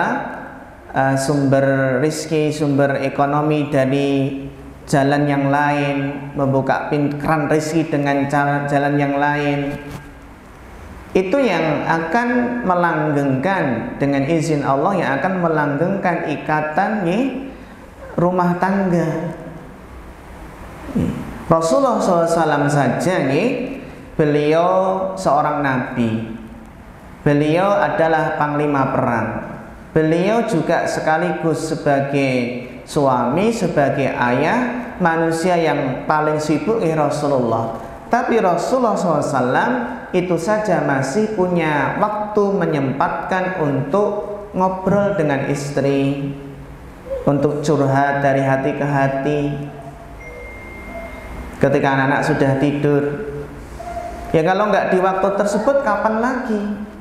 sumber rezeki, sumber ekonomi dari jalan yang lain, membuka keran rezeki dengan jalan yang lain. Itu yang akan melanggengkan, dengan izin Allah, yang akan melanggengkan ikatan rumah tangga. Rasulullah SAW saja beliau seorang nabi, beliau adalah panglima perang, beliau juga sekaligus sebagai suami, sebagai ayah, manusia yang paling sibuk Rasulullah. Tapi Rasulullah SAW itu saja masih punya waktu menyempatkan untuk ngobrol dengan istri, untuk curhat dari hati ke hati. Ketika anak-anak sudah tidur, ya kalau nggak di waktu tersebut kapan lagi?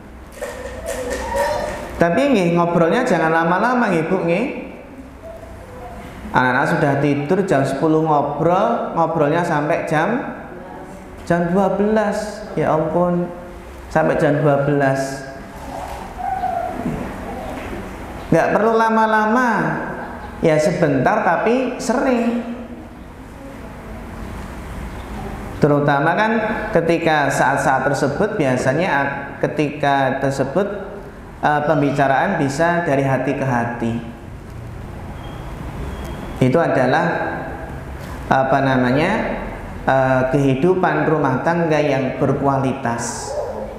Tapi ngobrolnya jangan lama-lama Bu. Anak-anak sudah tidur jam 10 ngobrolnya sampai jam 12. Ya ampun, sampai jam 12. Nggak perlu lama-lama, ya sebentar tapi sering. Terutama kan ketika saat-saat tersebut, biasanya ketika tersebut pembicaraan bisa dari hati ke hati. Itu adalah kehidupan rumah tangga yang berkualitas.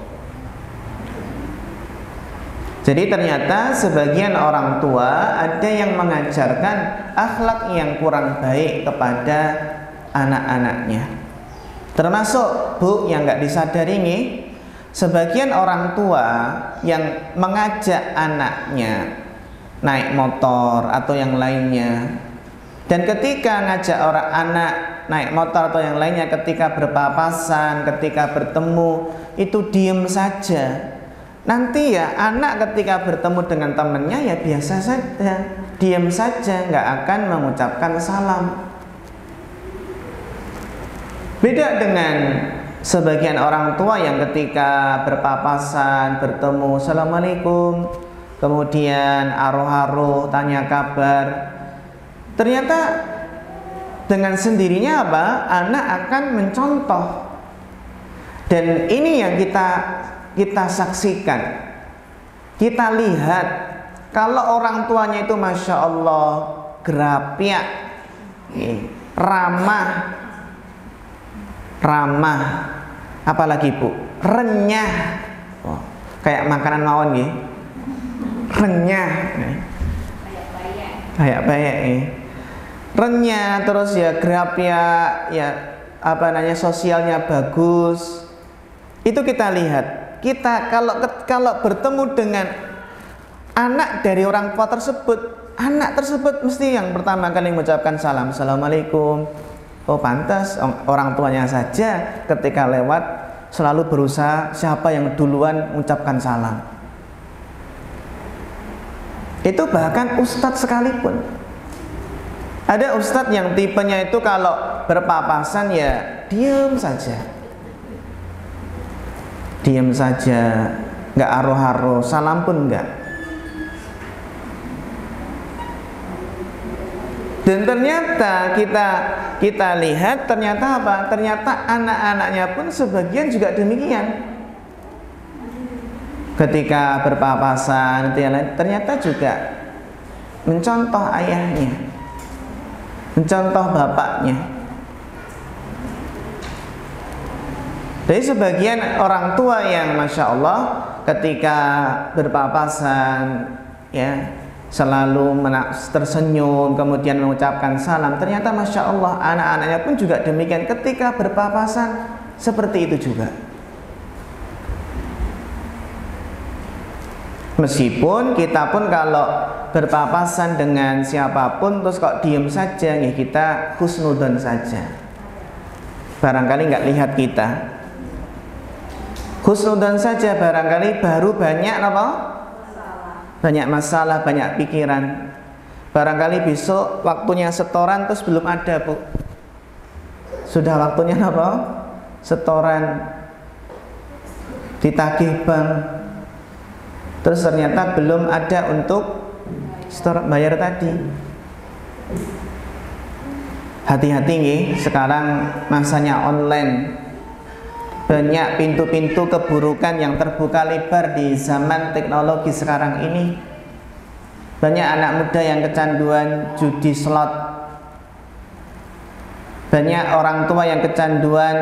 Jadi ternyata sebagian orang tua ada yang mengajarkan akhlak yang kurang baik kepada anak-anaknya. Termasuk Bu yang nggak disadari sebagian orang tua yang mengajak anaknya naik motor atau yang lainnya. Dan ketika ngajak orang anak naik motor atau yang lainnya, ketika berpapasan, ketika bertemu, itu diem saja, nanti ya anak ketika bertemu dengan temannya ya biasa saja, diam saja, nggak akan mengucapkan salam. Beda dengan sebagian orang tua yang ketika berpapasan, bertemu, Assalamualaikum, kemudian aruh-aruh, tanya kabar. Ternyata dengan sendirinya apa? Anak akan mencontoh. Dan ini yang kita saksikan, kita lihat. Kalau orang tuanya itu Masya Allah gerapiak, ramah, apalagi Bu, renyah, kayak makanan mawon nggih, renyah, kayak bayak, renyah, terus ya gerapiak, ya apa namanya, sosialnya bagus. Itu kita lihat. Kita kalau bertemu dengan anak dari orang tua tersebut, anak tersebut mesti yang pertama kali mengucapkan salam, Assalamualaikum. Oh pantas orang tuanya saja ketika lewat selalu berusaha siapa yang duluan mengucapkan salam. Itu bahkan ustadz sekalipun. Ada ustadz yang tipenya itu kalau berpapasan ya diam saja. Diam saja, nggak aruh-aruh, salam pun nggak. Dan ternyata kita lihat ternyata apa? Ternyata anak-anaknya pun sebagian juga demikian. Ketika berpapasan, ternyata juga mencontoh ayahnya, mencontoh bapaknya. Dari sebagian orang tua yang Masya Allah ketika berpapasan ya selalu tersenyum kemudian mengucapkan salam, ternyata Masya Allah anak-anaknya pun juga demikian ketika berpapasan seperti itu juga. Meskipun kita pun kalau berpapasan dengan siapapun terus kok diem saja, ya kita husnudon saja, barangkali nggak lihat kita. Husnudon saja, barangkali baru banyak apa? Banyak masalah, banyak pikiran. Barangkali besok waktunya setoran terus belum ada, Bu. Sudah waktunya apa? Setoran, ditagih bank, terus ternyata belum ada untuk setoran bayar tadi. Hati-hati nih, sekarang masanya online. Banyak pintu-pintu keburukan yang terbuka lebar di zaman teknologi sekarang ini. Banyak anak muda yang kecanduan judi slot. Banyak orang tua yang kecanduan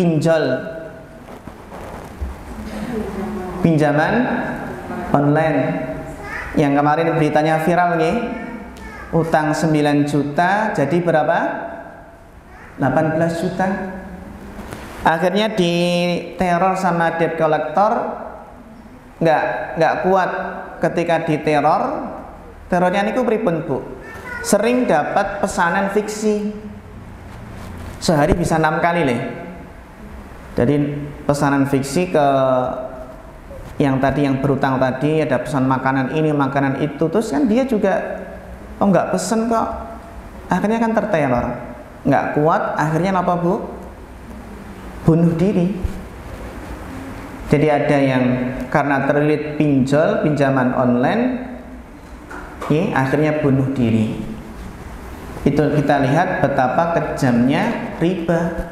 pinjaman online. Yang kemarin beritanya viral nih, utang 9 juta jadi berapa? 18 juta. Akhirnya diteror sama debt collector, nggak kuat ketika diteror. Terornya niku pripun, Bu? Sering dapat pesanan fiksi, sehari bisa 6 kali leh. Jadi pesanan fiksi ke yang tadi yang berutang tadi, ada pesan makanan ini makanan itu, terus kan dia juga nggak pesen kok. Akhirnya kan terteror, nggak kuat. Akhirnya apa, Bu? Bunuh diri. Jadi ada yang karena terlilit pinjaman online, akhirnya bunuh diri. Itu kita lihat betapa kejamnya riba.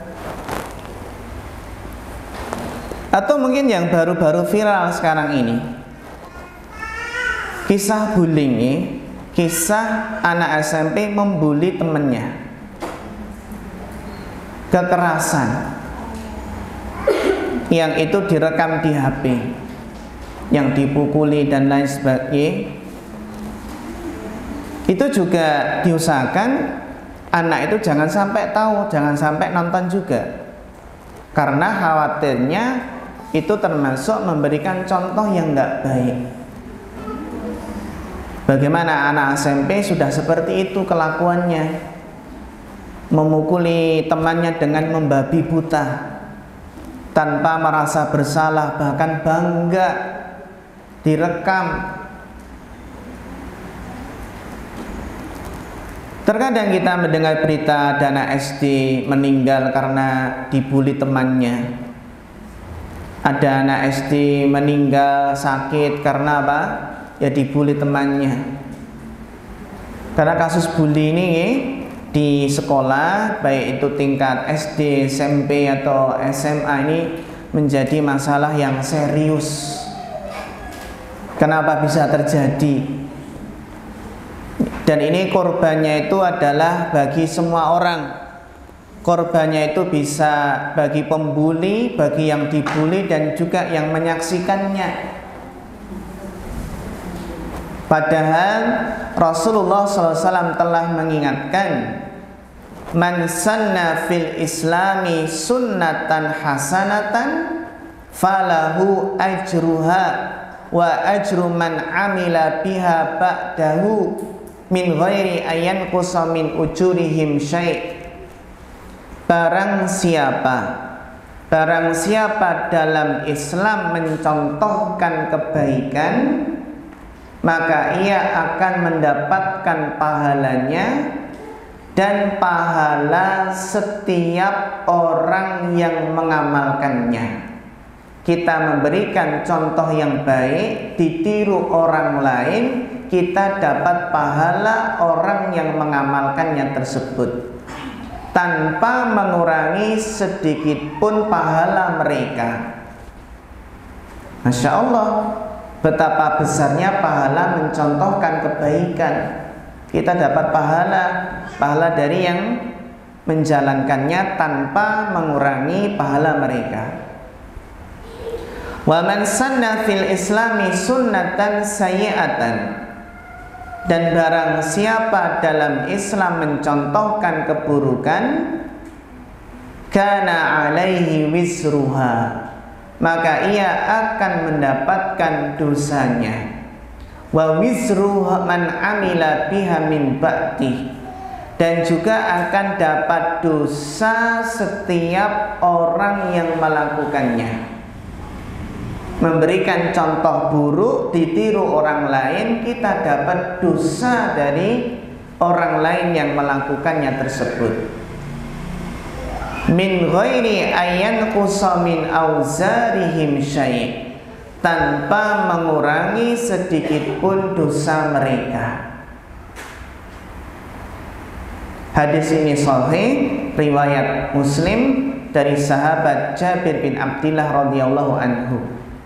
Atau mungkin yang baru-baru viral sekarang ini, kisah bullying, kisah anak SMP membuli temannya, kekerasan yang itu direkam di HP, yang dipukuli dan lain sebagainya. Itu juga diusahakan anak itu jangan sampai tahu, jangan sampai nonton juga, karena khawatirnya itu termasuk memberikan contoh yang nggak baik. Bagaimana anak SMP sudah seperti itu kelakuannya, memukuli temannya dengan membabi buta tanpa merasa bersalah, bahkan bangga direkam. Terkadang kita mendengar berita ada anak SD meninggal karena dibully temannya. Ada anak SD meninggal sakit karena apa? Ya dibully temannya. Karena kasus bully ini di sekolah, baik itu tingkat SD, SMP atau SMA, ini menjadi masalah yang serius. Kenapa bisa terjadi? Dan ini korbannya itu adalah bagi semua orang. Korbannya itu bisa bagi pembuli, bagi yang dibuli, dan juga yang menyaksikannya. Padahal Rasulullah SAW telah mengingatkan, man sanna fil islami sunnatan hasanatan falahu ajruha wa ajru man amila biha ba'dahu min ghairi ayan qusa min ujurihim syai'. Barang siapa dalam Islam mencontohkan kebaikan, maka ia akan mendapatkan pahalanya dan pahala setiap orang yang mengamalkannya. Kita memberikan contoh yang baik, ditiru orang lain, kita dapat pahala orang yang mengamalkannya tersebut tanpa mengurangi sedikit pun pahala mereka. Masya Allah, betapa besarnya pahala mencontohkan kebaikan. Kita dapat pahala dari yang menjalankannya tanpa mengurangi pahala mereka. Wa man sanna fil islami sunnatan sayyi'atan, dan barang siapa dalam Islam mencontohkan keburukan, kana alaihi wisruha, maka ia akan mendapatkan dosanya. Wa wisruha man amila biha min ba'di, dan juga akan dapat dosa setiap orang yang melakukannya. Memberikan contoh buruk, ditiru orang lain, kita dapat dosa dari orang lain yang melakukannya tersebut. Min ghairi ayan qusa min auzarihim syai', tanpa mengurangi sedikit pun dosa mereka. Hadis ini sahih, riwayat Muslim dari sahabat Jabir bin Abdillah radhiyallahu anhu.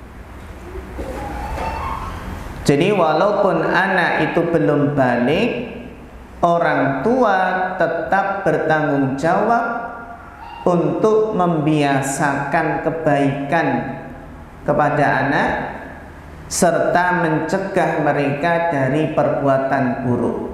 Jadi walaupun anak itu belum balik, orang tua tetap bertanggung jawab untuk membiasakan kebaikan kepada anak serta mencegah mereka dari perbuatan buruk.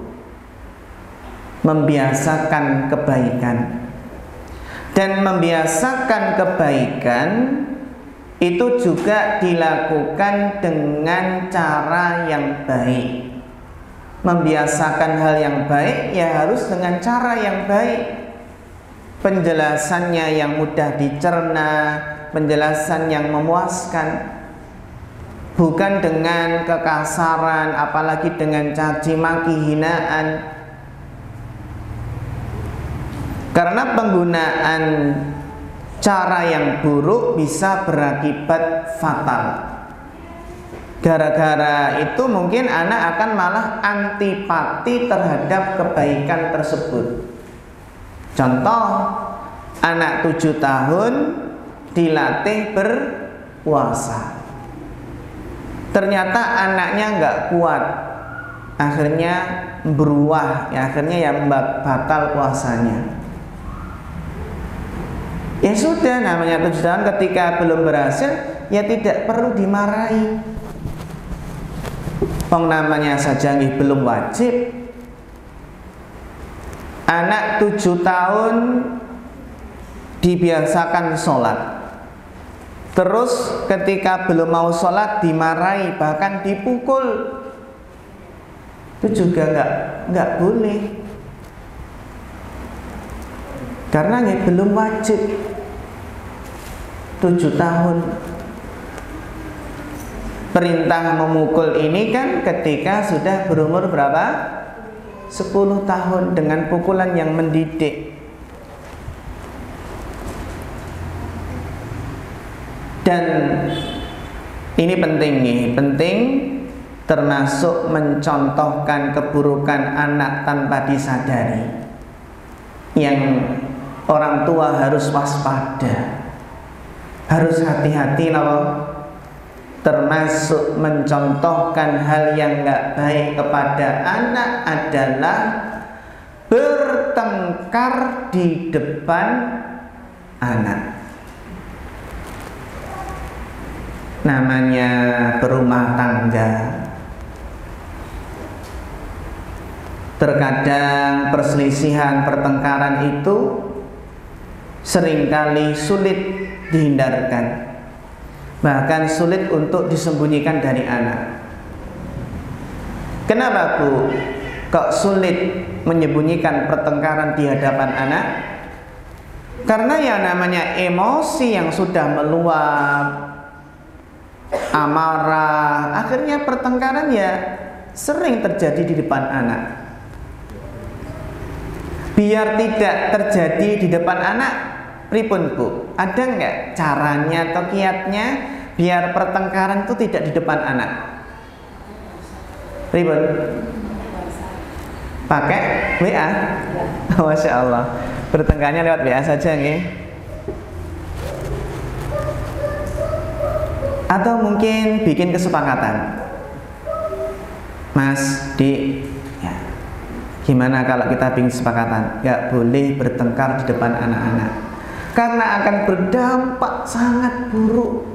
Membiasakan kebaikan. Dan membiasakan kebaikan itu juga dilakukan dengan cara yang baik. Membiasakan hal yang baik ya harus dengan cara yang baik. Penjelasannya yang mudah dicerna, penjelasan yang memuaskan, bukan dengan kekasaran, apalagi dengan caci maki, hinaan. Karena penggunaan cara yang buruk bisa berakibat fatal. Gara-gara itu mungkin anak akan malah antipati terhadap kebaikan tersebut. Contoh, anak 7 tahun dilatih berpuasa. Ternyata anaknya nggak kuat, akhirnya beruah, ya akhirnya yang batal puasanya. Ya sudah, namanya 7 tahun, ketika belum berhasil ya tidak perlu dimarahi. Namanya saja belum wajib. Anak 7 tahun dibiasakan sholat, terus ketika belum mau sholat dimarahi, bahkan dipukul, itu juga nggak boleh. Karena belum wajib 7 tahun. Perintah memukul ini kan ketika sudah berumur berapa? 10 tahun dengan pukulan yang mendidik. Dan ini penting nih, penting termasuk mencontohkan keburukan anak tanpa disadari, yang orang tua harus waspada, harus hati-hati loh. Termasuk mencontohkan hal yang gak baik kepada anak adalah bertengkar di depan anak. Namanya berumah tangga, terkadang perselisihan, pertengkaran itu seringkali sulit dihindarkan, bahkan sulit untuk disembunyikan dari anak. Kenapa Bu kok sulit menyembunyikan pertengkaran di hadapan anak? Karena yang namanya emosi yang sudah meluap, amarah, akhirnya pertengkaran ya sering terjadi di depan anak. Biar tidak terjadi di depan anak, pripun Bu? Ada nggak caranya atau kiatnya biar pertengkaran itu tidak di depan anak? Pripun? Pakai WA? Masya Allah. Bertengkarnya lewat WA saja nih. Atau mungkin bikin kesepakatan, Mas, Dik, ya, gimana kalau kita bikin kesepakatan gak boleh bertengkar di depan anak-anak, karena akan berdampak sangat buruk.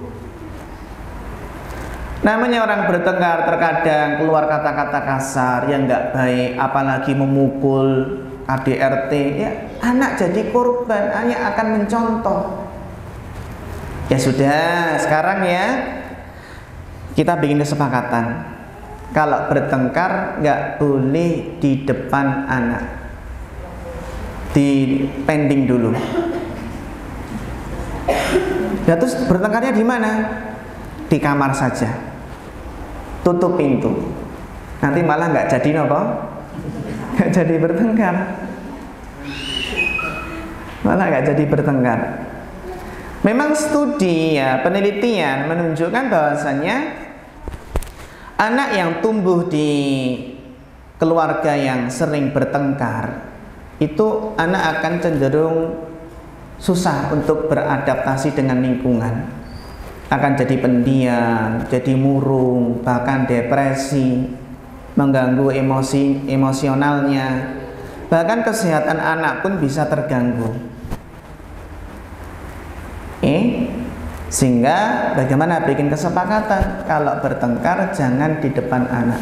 Namanya orang bertengkar terkadang keluar kata-kata kasar yang gak baik, apalagi memukul KDRT, ya anak jadi korban, hanya akan mencontoh. Ya sudah, sekarang ya kita bikin kesepakatan, kalau bertengkar nggak boleh di depan anak, di pending dulu. Ya terus bertengkarnya di mana? Di kamar saja, tutup pintu. Nanti malah nggak jadi apa? Nggak jadi bertengkar, malah nggak jadi bertengkar. Memang studi ya, penelitian menunjukkan bahwasannya anak yang tumbuh di keluarga yang sering bertengkar itu anak akan cenderung susah untuk beradaptasi dengan lingkungan, akan jadi pendiam, jadi murung, bahkan depresi, mengganggu emosionalnya, bahkan kesehatan anak pun bisa terganggu. Sehingga bagaimana bikin kesepakatan kalau bertengkar jangan di depan anak.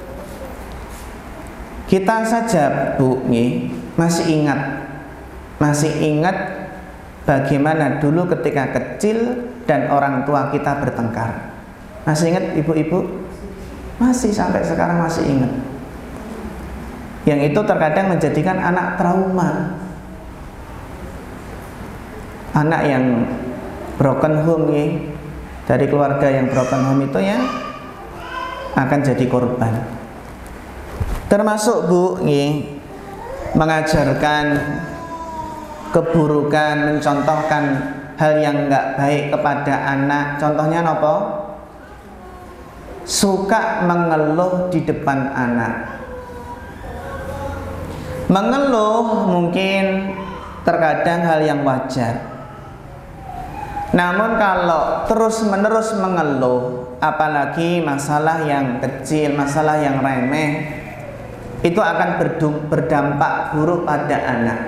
Kita saja Bu masih ingat bagaimana dulu ketika kecil dan orang tua kita bertengkar. Masih ingat ibu-ibu? Masih, sampai sekarang masih ingat. Yang itu terkadang menjadikan anak trauma. Anak yang broken home ya, dari keluarga yang broken home itu ya akan jadi korban. Termasuk Bu mengajarkan keburukan, mencontohkan hal yang enggak baik kepada anak. Contohnya apa? Suka mengeluh di depan anak. Mengeluh mungkin terkadang hal yang wajar. Namun kalau terus-menerus mengeluh, apalagi masalah yang kecil, masalah yang remeh, itu akan berdampak buruk pada anak.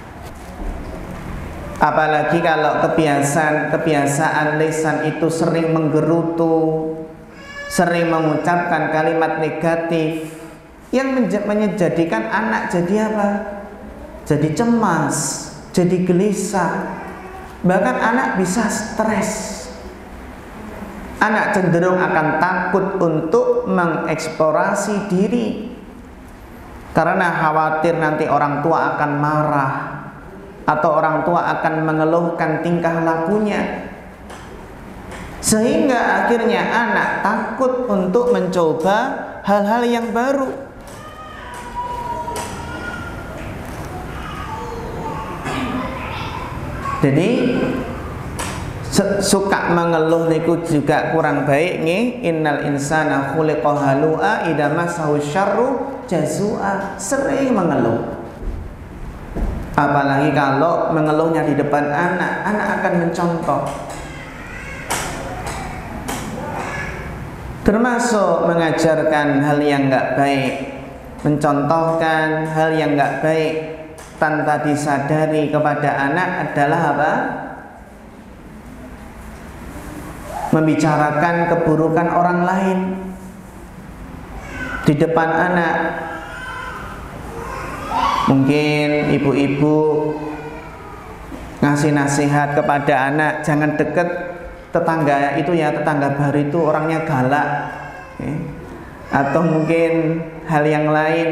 Apalagi kalau kebiasaan lisan itu sering menggerutu, sering mengucapkan kalimat negatif yang menjadikan anak jadi apa? Jadi cemas, jadi gelisah. Bahkan anak bisa stres. Anak cenderung akan takut untuk mengeksplorasi diri karena khawatir nanti orang tua akan marah atau orang tua akan mengeluhkan tingkah lakunya. Sehingga akhirnya anak takut untuk mencoba hal-hal yang baru. Jadi suka mengeluh niku juga kurang baik nggih. Innal insana khuliqa halu'a idza massahu syarru jazua. Sering mengeluh. Apalagi kalau mengeluhnya di depan anak, anak akan mencontoh. Termasuk mengajarkan hal yang enggak baik, mencontohkan hal yang enggak baik tanpa disadari kepada anak adalah apa? Membicarakan keburukan orang lain di depan anak. Mungkin ibu-ibu ngasih nasihat kepada anak, jangan deket tetangga itu ya, tetangga baru itu orangnya galak, atau mungkin hal yang lain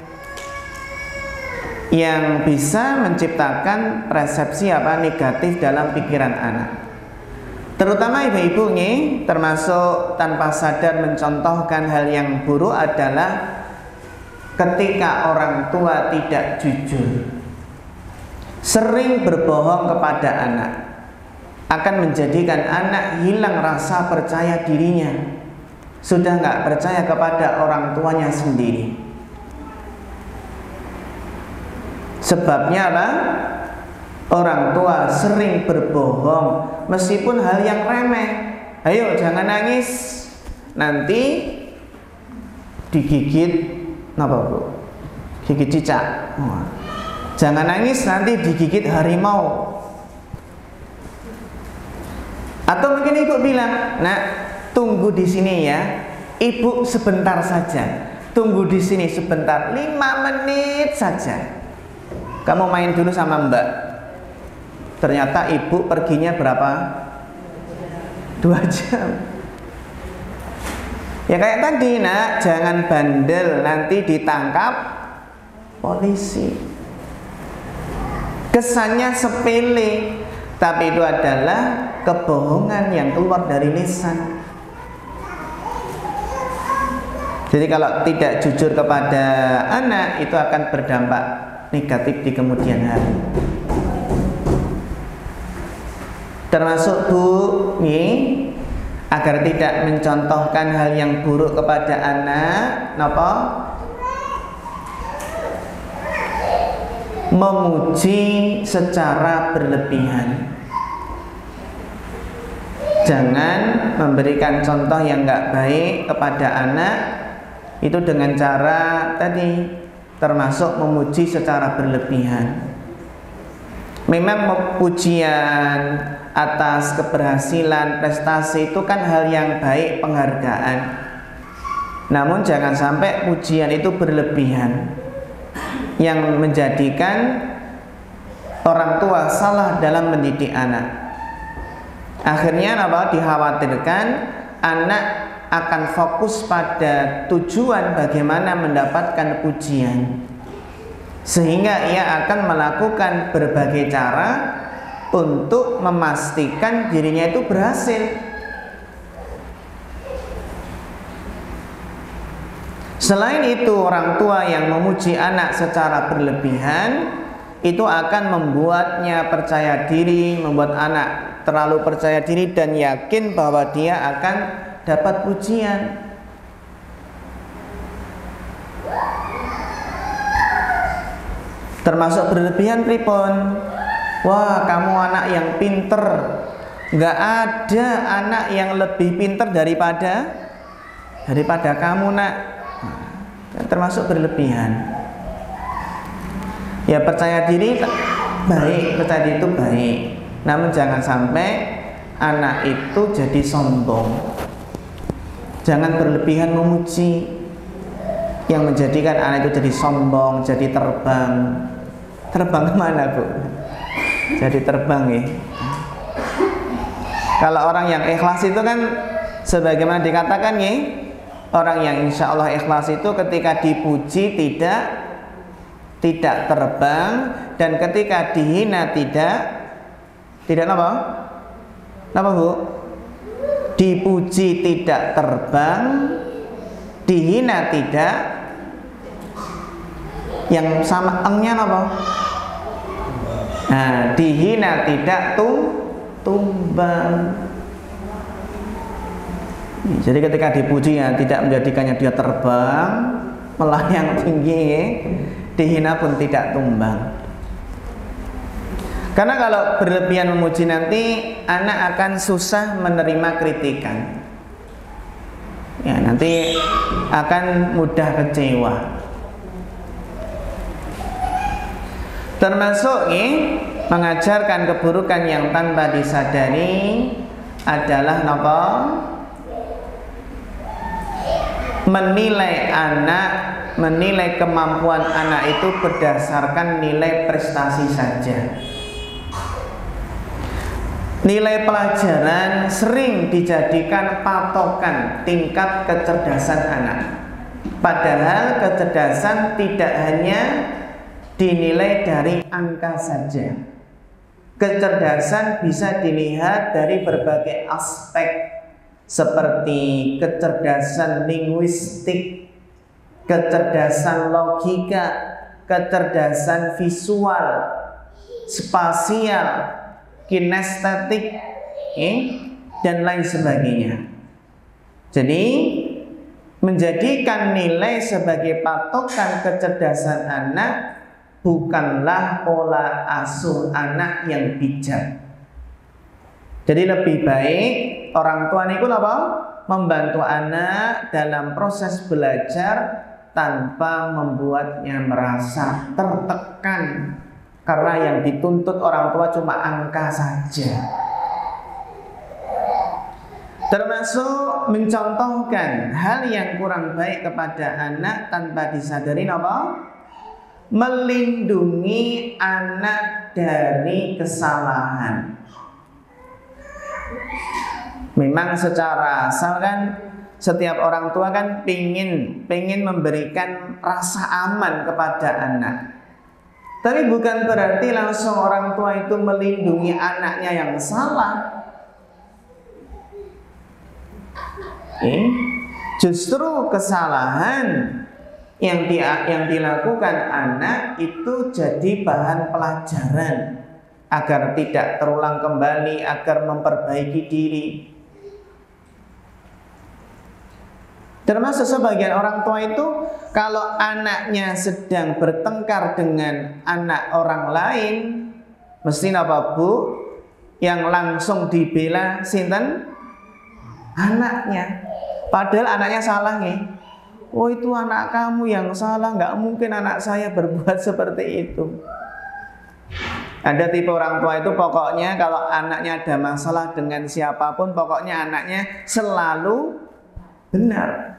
yang bisa menciptakan persepsi negatif dalam pikiran anak. Terutama ibu-ibu nih, termasuk tanpa sadar mencontohkan hal yang buruk adalah ketika orang tua tidak jujur, sering berbohong kepada anak, akan menjadikan anak hilang rasa percaya dirinya, sudah nggak percaya kepada orang tuanya sendiri. Sebabnya apa? Orang tua sering berbohong meskipun hal yang remeh. Ayo jangan nangis, nanti digigit apa bu? Gigit cicak. Jangan nangis, nanti digigit harimau. Atau mungkin ibu bilang, nak tunggu di sini ya, ibu sebentar saja. Tunggu di sini sebentar, 5 menit saja. Kamu main dulu sama mbak. Ternyata ibu perginya berapa? 2 jam. Ya kayak tadi, nak, jangan bandel, nanti ditangkap polisi. Kesannya sepele, tapi itu adalah kebohongan yang keluar dari lisan. Jadi kalau tidak jujur kepada anak, itu akan berdampak negatif di kemudian hari. Termasuk bu, nih, agar tidak mencontohkan hal yang buruk kepada anak, napa? Memuji secara berlebihan. Jangan memberikan contoh yang enggak baik kepada anak itu dengan cara tadi, termasuk memuji secara berlebihan. Memang pujian atas keberhasilan prestasi itu kan hal yang baik, penghargaan. Namun jangan sampai pujian itu berlebihan yang menjadikan orang tua salah dalam mendidik anak. Akhirnya apa? Dikhawatirkan anak akan fokus pada tujuan bagaimana mendapatkan pujian, sehingga ia akan melakukan berbagai cara untuk memastikan dirinya itu berhasil. Selain itu, orang tua yang memuji anak secara berlebihan itu akan membuatnya percaya diri, membuat anak terlalu percaya diri dan yakin bahwa dia akan dapat pujian. Termasuk berlebihan pripun? Wah, kamu anak yang pinter. Nggak ada anak yang lebih pinter daripada kamu, nak. Termasuk berlebihan. Ya, percaya diri baik, percaya diri itu baik. Namun jangan sampai anak itu jadi sombong. Jangan berlebihan memuji yang menjadikan anak itu jadi sombong, jadi terbang. Terbang kemana bu? Jadi terbang ya. Kalau orang yang ikhlas itu kan sebagaimana dikatakan ya, orang yang insya Allah ikhlas itu ketika dipuji tidak terbang, dan ketika dihina tidak apa bu? dipuji tidak terbang, dihina tidak. Yang sama engnya apa? Nah, dihina tidak tumbang. Jadi ketika dipuji ya tidak menjadikannya dia terbang, melayang tinggi, dihina pun tidak tumbang. Karena kalau berlebihan memuji nanti anak akan susah menerima kritikan. Ya, nanti akan mudah kecewa. Termasuk mengajarkan keburukan yang tanpa disadari adalah apa? Menilai anak, menilai kemampuan anak itu berdasarkan nilai prestasi saja. Nilai pelajaran sering dijadikan patokan tingkat kecerdasan anak. Padahal kecerdasan tidak hanya dinilai dari angka saja. Kecerdasan bisa dilihat dari berbagai aspek, seperti kecerdasan linguistik, kecerdasan logika, kecerdasan visual, spasial, kinestetik, dan lain sebagainya. Jadi menjadikan nilai sebagai patokan kecerdasan anak bukanlah pola asuh anak yang bijak. Jadi lebih baik orang tua niku apa? Membantu anak dalam proses belajar tanpa membuatnya merasa tertekan, karena yang dituntut orang tua cuma angka saja. Termasuk mencontohkan hal yang kurang baik kepada anak tanpa disadari apa? Melindungi anak dari kesalahan. Memang secara asal kan setiap orang tua kan pengen memberikan rasa aman kepada anak. Tapi bukan berarti langsung orang tua itu melindungi anaknya yang salah. Justru kesalahan yang dilakukan anak itu jadi bahan pelajaran agar tidak terulang kembali, agar memperbaiki diri. Termasuk sebagian orang tua itu kalau anaknya sedang bertengkar dengan anak orang lain, mesti apa bu? Yang langsung dibela sinten? Anaknya. Padahal anaknya salah nih. Oh itu anak kamu yang salah, nggak mungkin anak saya berbuat seperti itu. Ada tipe orang tua itu pokoknya kalau anaknya ada masalah dengan siapapun, pokoknya anaknya selalu benar.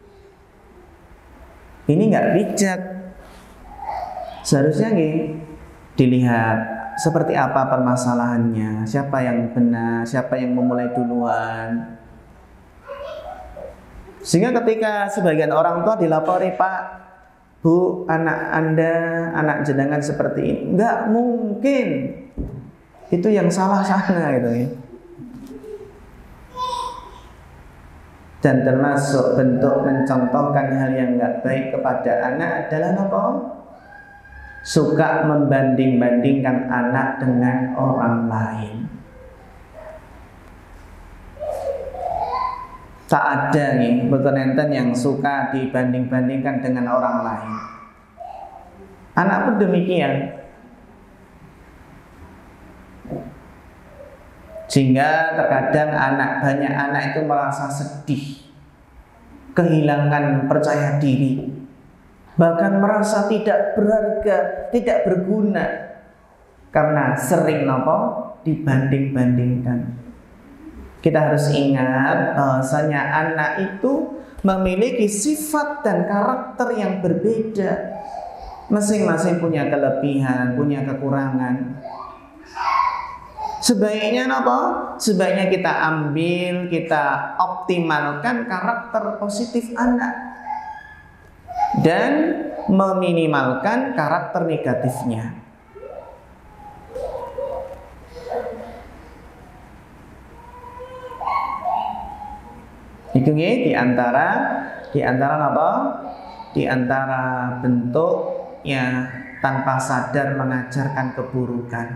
Ini nggak bijak. Seharusnya dilihat seperti apa permasalahannya, siapa yang benar, siapa yang memulai duluan. Sehingga ketika sebagian orang tua dilapori, Pak, Bu, anak Anda, anak jenengan seperti ini, nggak mungkin, itu yang salah sana gitu ya. Dan termasuk bentuk mencontohkan hal yang nggak baik kepada anak adalah apa? Suka membanding-bandingkan anak dengan orang lain. Tak ada nih betul-betul yang suka dibanding-bandingkan dengan orang lain. Anak pun demikian. Sehingga terkadang banyak anak itu merasa sedih, kehilangan percaya diri, bahkan merasa tidak berharga, tidak berguna, karena sering dibanding-bandingkan. Kita harus ingat bahwasanya anak itu memiliki sifat dan karakter yang berbeda. Masing-masing punya kelebihan, punya kekurangan. Sebaiknya Sebaiknya kita ambil, kita optimalkan karakter positif anak dan meminimalkan karakter negatifnya. Iku nggih di antara apa? Di antara bentuk yang tanpa sadar mengajarkan keburukan.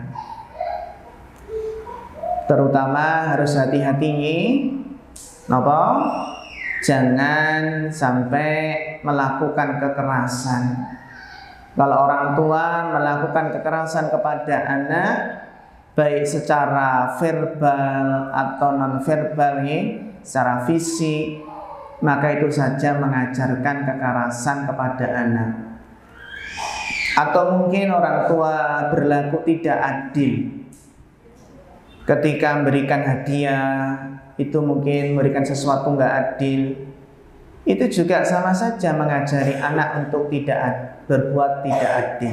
Terutama harus hati-hati nggih. Napa? Jangan sampai melakukan kekerasan. Kalau orang tua melakukan kekerasan kepada anak, baik secara verbal atau non-verbal, secara fisik, maka itu saja mengajarkan kekerasan kepada anak. Atau mungkin orang tua berlaku tidak adil ketika memberikan hadiah, itu mungkin memberikan sesuatu nggak adil. Itu juga sama saja mengajari anak untuk berbuat tidak adil.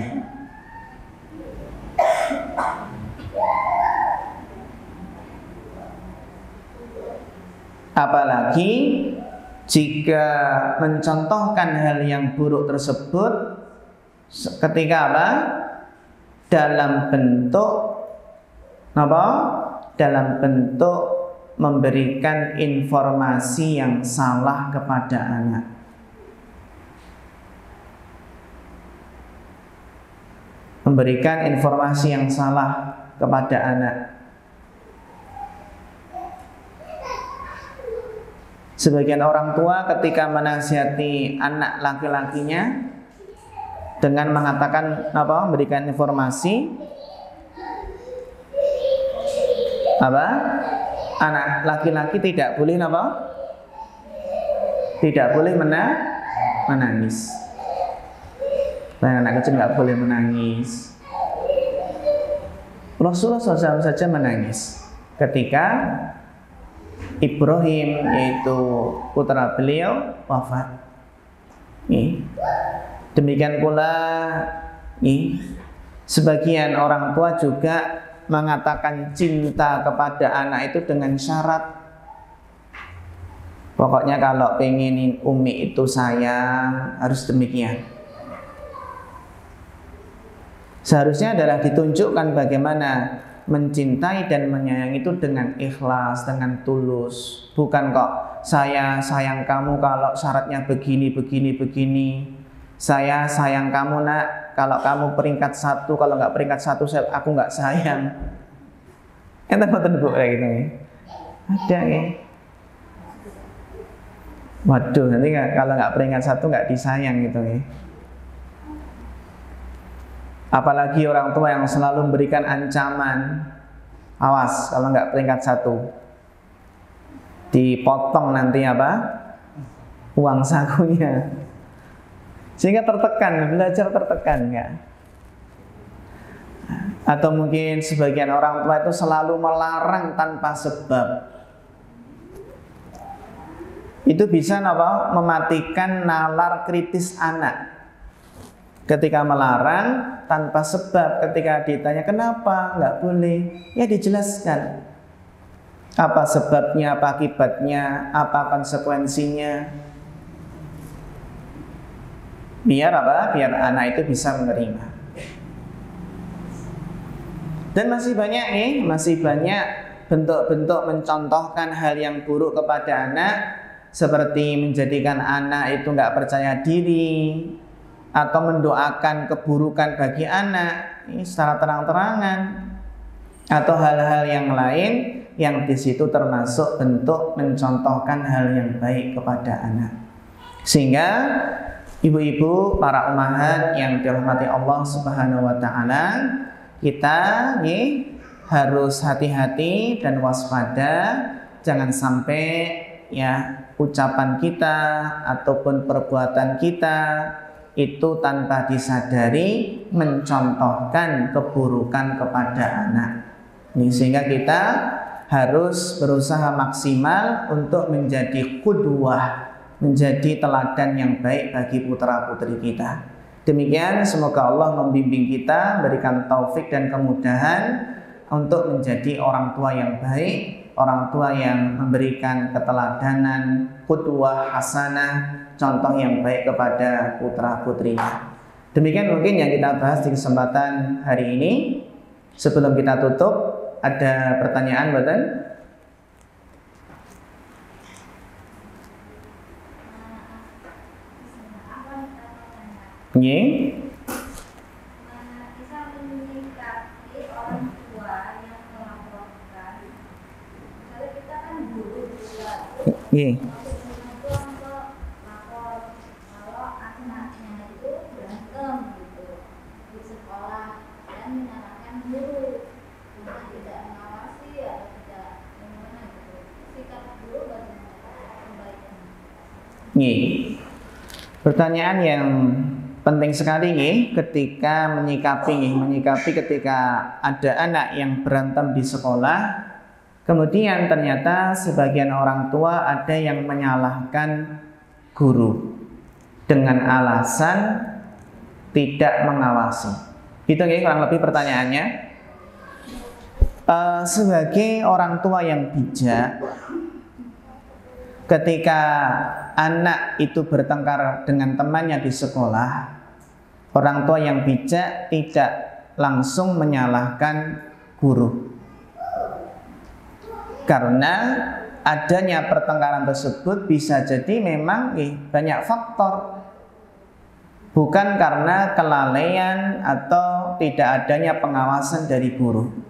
Apalagi jika mencontohkan hal yang buruk tersebut ketika apa? Dalam bentuk apa? Dalam bentuk memberikan informasi yang salah kepada anak. Memberikan informasi yang salah kepada anak. Sebagian orang tua ketika menasihati anak laki-lakinya dengan mengatakan apa? Memberikan informasi apa? Anak laki-laki tidak boleh apa? Tidak boleh menangis. Anak kecil nggak boleh menangis. Rasulullah SAW saja menangis ketika Ibrahim, yaitu putra beliau, wafat. Demikian pula sebagian orang tua juga mengatakan cinta kepada anak itu dengan syarat, pokoknya kalau pengen umi itu sayang harus demikian. Seharusnya adalah ditunjukkan bagaimana mencintai dan menyayangi itu dengan ikhlas, dengan tulus. Bukan kok saya sayang kamu kalau syaratnya begini. Saya sayang kamu nak kalau kamu peringkat 1, kalau nggak peringkat 1 aku nggak sayang. Ente ngoten Bu kayak gitu nih. Ada ya. Waduh, nanti kalau nggak peringkat 1 nggak disayang gitu ya. Apalagi orang tua yang selalu memberikan ancaman, awas kalau nggak peringkat 1 dipotong nanti apa? Uang sakunya. Sehingga tertekan, belajar tertekan ya. Atau mungkin sebagian orang tua itu selalu melarang tanpa sebab. Itu bisa apa? Mematikan nalar kritis anak. Ketika melarang tanpa sebab, ketika ditanya kenapa nggak boleh, ya dijelaskan apa sebabnya, apa akibatnya, apa konsekuensinya, biar apa? Biar anak itu bisa menerima. Dan masih banyak bentuk-bentuk mencontohkan hal yang buruk kepada anak, seperti menjadikan anak itu nggak percaya diri, atau mendoakan keburukan bagi anak ini secara terang-terangan, atau hal-hal yang lain yang di situ termasuk bentuk mencontohkan hal yang baik kepada anak. Sehingga ibu-ibu, para ummahat yang dirahmati Allah Subhanahu wa taala, kita harus hati-hati dan waspada, jangan sampai ya ucapan kita ataupun perbuatan kita itu tanpa disadari mencontohkan keburukan kepada anak. Sehingga kita harus berusaha maksimal untuk menjadi qudwah, menjadi teladan yang baik bagi putra-putri kita. Demikian, semoga Allah membimbing kita, berikan taufik dan kemudahan untuk menjadi orang tua yang baik, orang tua yang memberikan keteladanan, qudwah hasanah, contoh yang baik kepada putra-putrinya. Demikian mungkin yang kita bahas di kesempatan hari ini. Sebelum kita tutup, ada pertanyaan, Badan? Nggih. Bisa menyikapi orang tua yang melaporkan. Misalnya kita kan guru juga. Nggih. Nggih. Pertanyaan yang penting sekali nih ketika menyikapi ketika ada anak yang berantem di sekolah, kemudian ternyata sebagian orang tua ada yang menyalahkan guru dengan alasan tidak mengawasi. Gitu nih kurang lebih pertanyaannya. Sebagai orang tua yang bijak, ketika anak itu bertengkar dengan temannya di sekolah, orang tua yang bijak tidak langsung menyalahkan guru. Karena adanya pertengkaran tersebut bisa jadi memang banyak faktor. Bukan karena kelalaian atau tidak adanya pengawasan dari guru.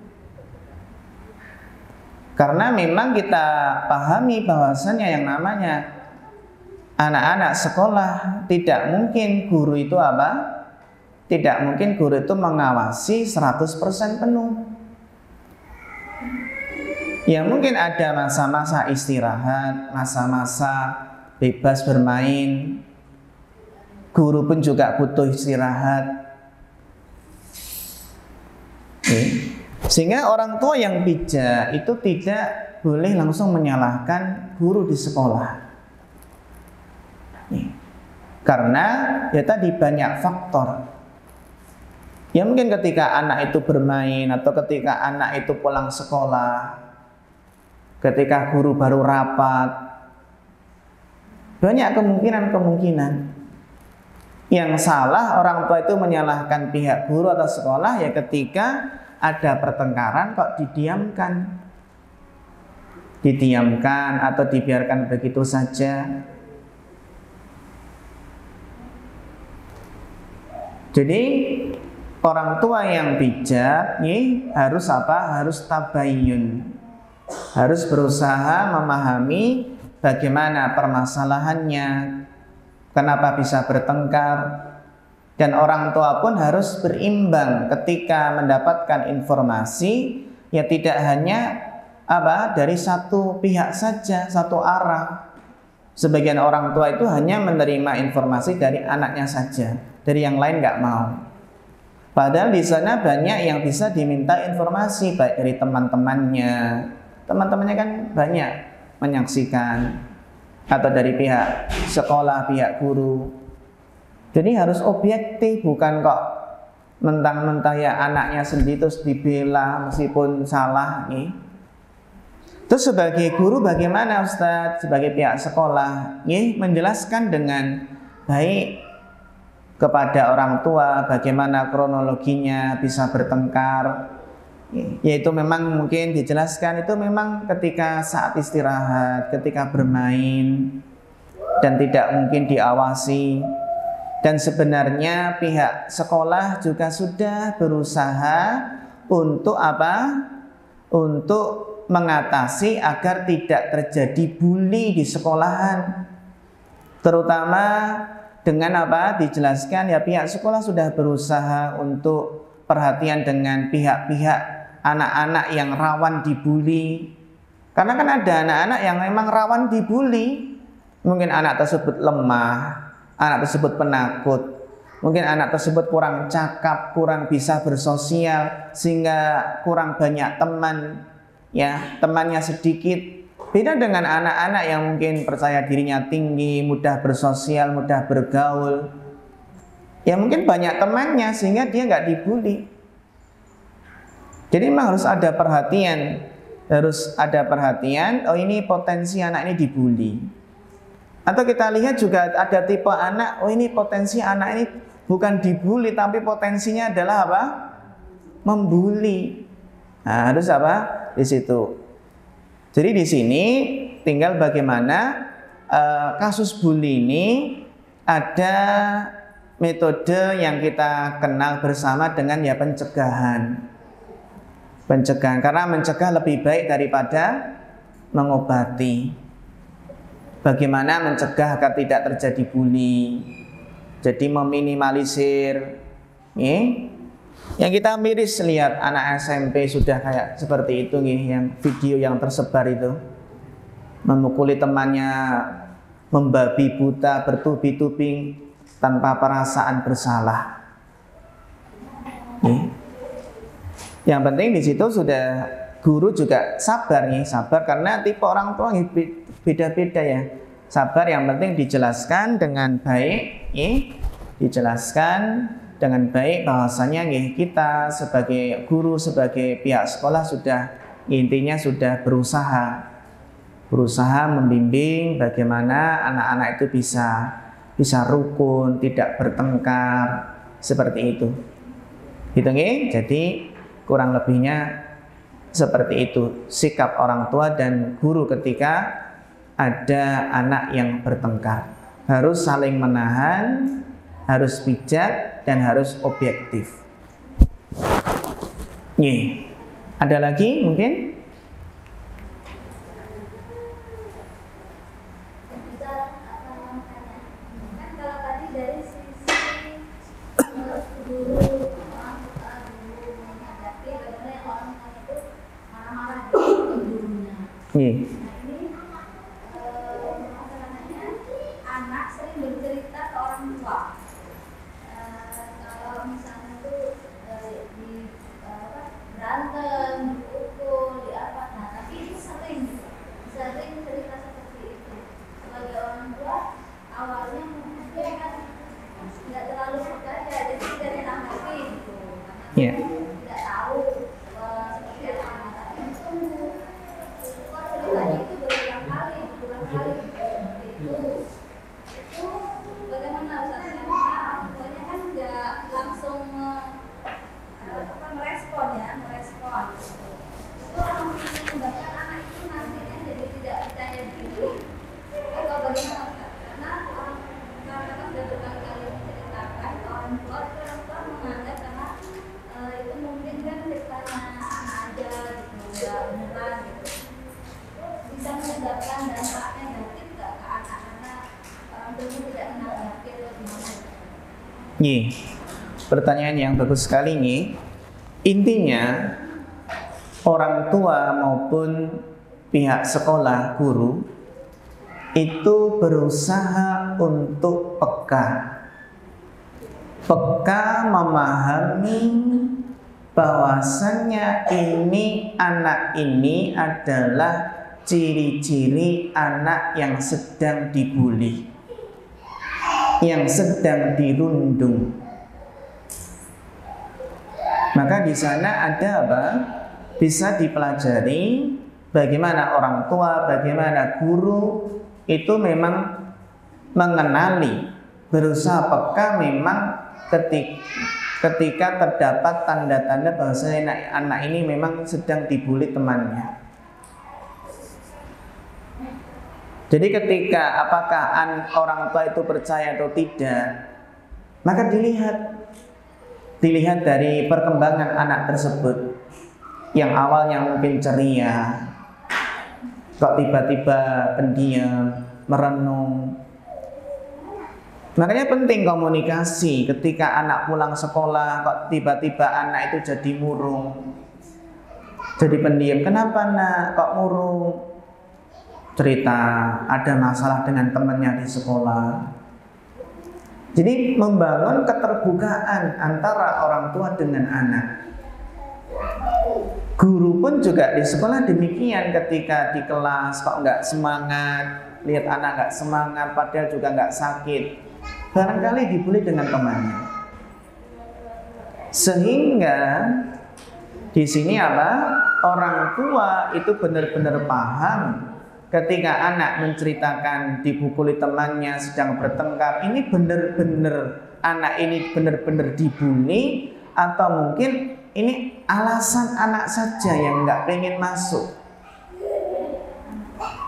Karena memang kita pahami bahwasannya yang namanya anak-anak sekolah tidak mungkin guru itu apa? Tidak mungkin guru itu mengawasi 100% penuh. Ya mungkin ada masa-masa istirahat, masa-masa bebas bermain. Guru pun juga butuh istirahat. Sehingga orang tua yang bijak itu tidak boleh langsung menyalahkan guru di sekolah. Karena ya tadi banyak faktor. Ya mungkin ketika anak itu bermain atau ketika anak itu pulang sekolah, ketika guru baru rapat, banyak kemungkinan. Yang salah orang tua itu menyalahkan pihak guru atau sekolah ya ketika ada pertengkaran kok didiamkan atau dibiarkan begitu saja. Jadi orang tua yang bijak nih harus apa? Harus tabayyun. Harus berusaha memahami bagaimana permasalahannya, kenapa bisa bertengkar. Dan orang tua pun harus berimbang ketika mendapatkan informasi, ya tidak hanya dari satu pihak saja, satu arah. Sebagian orang tua itu hanya menerima informasi dari anaknya saja, dari yang lain nggak mau. Padahal di sana banyak yang bisa diminta informasi, baik dari teman-temannya. Teman-temannya kan banyak menyaksikan, atau dari pihak sekolah, pihak guru. Jadi harus objektif, bukan kok mentang-mentang ya anaknya sendiri terus dibela meskipun salah nih. Terus sebagai guru bagaimana Ustadz, sebagai pihak sekolah menjelaskan dengan baik kepada orang tua bagaimana kronologinya bisa bertengkar. Yaitu memang mungkin dijelaskan itu memang ketika saat istirahat, ketika bermain dan tidak mungkin diawasi. Dan sebenarnya pihak sekolah juga sudah berusaha untuk apa? Untuk mengatasi agar tidak terjadi bully di sekolahan. Terutama dengan apa? Dijelaskan ya pihak sekolah sudah berusaha untuk perhatian dengan pihak-pihak anak-anak yang rawan dibully. Karena kan ada anak-anak yang memang rawan dibully. Mungkin anak tersebut lemah, anak tersebut penakut, mungkin anak tersebut kurang cakap, kurang bisa bersosial, sehingga kurang banyak teman, ya temannya sedikit. Beda dengan anak-anak yang mungkin percaya dirinya tinggi, mudah bersosial, mudah bergaul, ya mungkin banyak temannya sehingga dia nggak dibully. Jadi memang harus ada perhatian, oh ini potensi anak ini dibully. Atau kita lihat juga ada tipe anak, oh ini potensi anak ini bukan dibully tapi potensinya adalah apa? Membuli. Nah, harus apa? Di situ. Jadi di sini tinggal bagaimana kasus bully ini ada metode yang kita kenal bersama dengan ya pencegahan. Pencegahan, karena mencegah lebih baik daripada mengobati. Bagaimana mencegah agar tidak terjadi bully? Jadi meminimalisir. Yang kita miris lihat anak SMP sudah kayak seperti itu yang video yang tersebar itu. Memukuli temannya, membabi buta, bertubi-tubi tanpa perasaan bersalah. Yang penting di situ sudah guru juga sabar sabar karena tipe orang tua beda-beda ya. Sabar, yang penting dijelaskan dengan baik, dijelaskan dengan baik bahwasanya kita sebagai guru, sebagai pihak sekolah sudah intinya sudah berusaha membimbing bagaimana anak-anak itu bisa rukun, tidak bertengkar, seperti itu. Gitu nggih? Jadi kurang lebihnya seperti itu sikap orang tua dan guru ketika ada anak yang bertengkar. Harus saling menahan, harus bijak dan harus objektif. Ada lagi mungkin? Anak sering bercerita ke orang tua. Kalau misalnya itu berantem, dipukul, tapi itu sering cerita seperti itu. Sebagai orang tua, awalnya mungkin kan nggak terlalu percaya, jadi tidak ditanggapi gitu. Tidak tahu seperti apa tapi ceritanya itu berulang kali itu bagaimana Ustaznya? Pokoknya kan nggak langsung merespon. Itu menyebabkan anak itu nantinya jadi tidak percaya diri. Atau bagaimana Ustaz? Karena kan sudah berkali-kali menceritakan orang tua menganggap karena itu mungkin kan ceritanya anak aja gitu, nggak beneran gitu. Bisa menyebabkan dampak negatif nggak ke anak karena orang tua tidak menanggapi atau gimana? Pertanyaan yang bagus sekali nih. Intinya orang tua maupun pihak sekolah, guru itu berusaha untuk peka memahami bahwasannya anak ini adalah ciri-ciri anak yang sedang dibuli, yang sedang dirundung. Maka di sana ada apa? Bisa dipelajari bagaimana orang tua, bagaimana guru itu memang mengenali, berusaha peka memang ketika terdapat tanda-tanda bahwasanya anak ini memang sedang dibuli temannya. Jadi ketika apakah orang tua itu percaya atau tidak, maka dilihat dari perkembangan anak tersebut. Yang awalnya mungkin ceria, kok tiba-tiba pendiam, merenung. Makanya penting komunikasi. Ketika anak pulang sekolah, kok tiba-tiba anak itu jadi murung, jadi pendiam. Kenapa nak kok murung? Cerita ada masalah dengan temannya di sekolah. Jadi membangun keterbukaan antara orang tua dengan anak. Guru pun juga di sekolah demikian, ketika di kelas kok nggak semangat, lihat anak nggak semangat padahal juga nggak sakit, barangkali dibully dengan temannya. Sehingga di sini apa? Orang tua itu benar-benar paham ketika anak menceritakan dipukuli temannya, sedang bertengkar, ini benar-benar anak ini benar-benar dibully atau mungkin ini alasan anak saja yang nggak pengen masuk,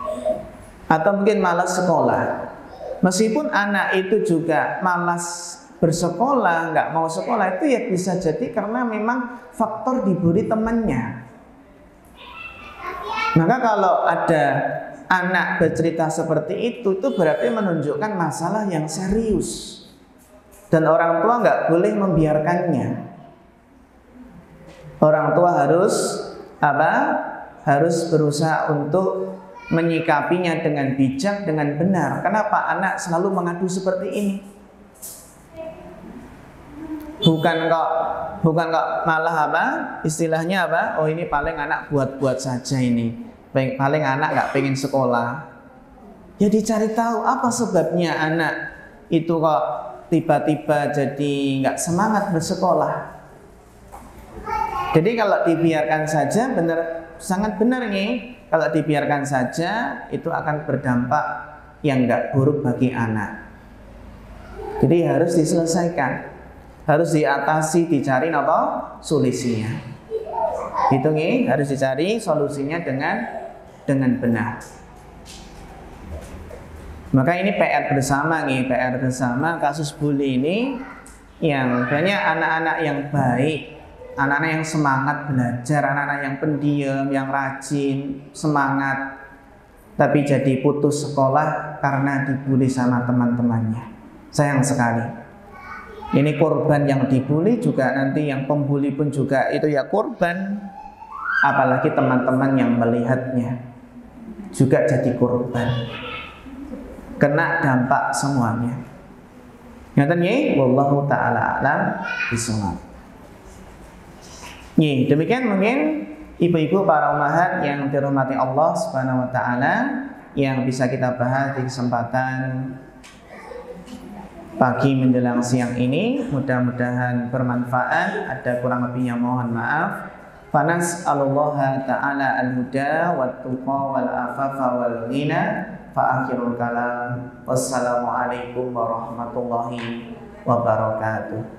atau mungkin malas sekolah. Meskipun anak itu juga malas bersekolah, nggak mau sekolah itu ya bisa jadi karena memang faktor dibully temannya. Maka kalau ada anak bercerita seperti itu berarti menunjukkan masalah yang serius. Dan orang tua nggak boleh membiarkannya. Orang tua harus apa? Harus berusaha untuk menyikapinya dengan bijak, dengan benar. Kenapa anak selalu mengadu seperti ini? Bukan kok malah apa? Istilahnya apa? Oh ini paling anak buat-buat saja ini. Paling anak nggak pengen sekolah. Ya dicari tahu apa sebabnya anak itu kok tiba-tiba jadi nggak semangat bersekolah. Jadi kalau dibiarkan saja sangat benar nih. Kalau dibiarkan saja itu akan berdampak yang nggak buruk bagi anak. Jadi harus diselesaikan, harus diatasi, dicari apa? Solusinya. Itu nih harus dicari solusinya dengan benar. Maka ini PR bersama nih, PR bersama kasus bully ini yang banyak anak-anak yang baik. Anak-anak yang semangat belajar, anak-anak yang pendiam, yang rajin, semangat, tapi jadi putus sekolah karena dibully sama teman-temannya. Sayang sekali. Ini korban yang dibully juga nanti yang pembuli pun juga itu ya korban. Apalagi teman-teman yang melihatnya juga jadi korban. Kena dampak semuanya. Ngaten nggih, wallahu taala alam bishawab. Demikian mungkin ibu-ibu para ummahat yang dirahmati Allah Subhanahu wa taala yang bisa kita bahas di kesempatan pagi menjelang siang ini. Mudah-mudahan bermanfaat. Ada kurang lebihnya mohon maaf. Fanas'alullaha ta'ala al-huda wat-tuqa wal-afafa wal-ghina. Fa akhirul kalam. Wassalamualaikum warahmatullahi wabarakatuh.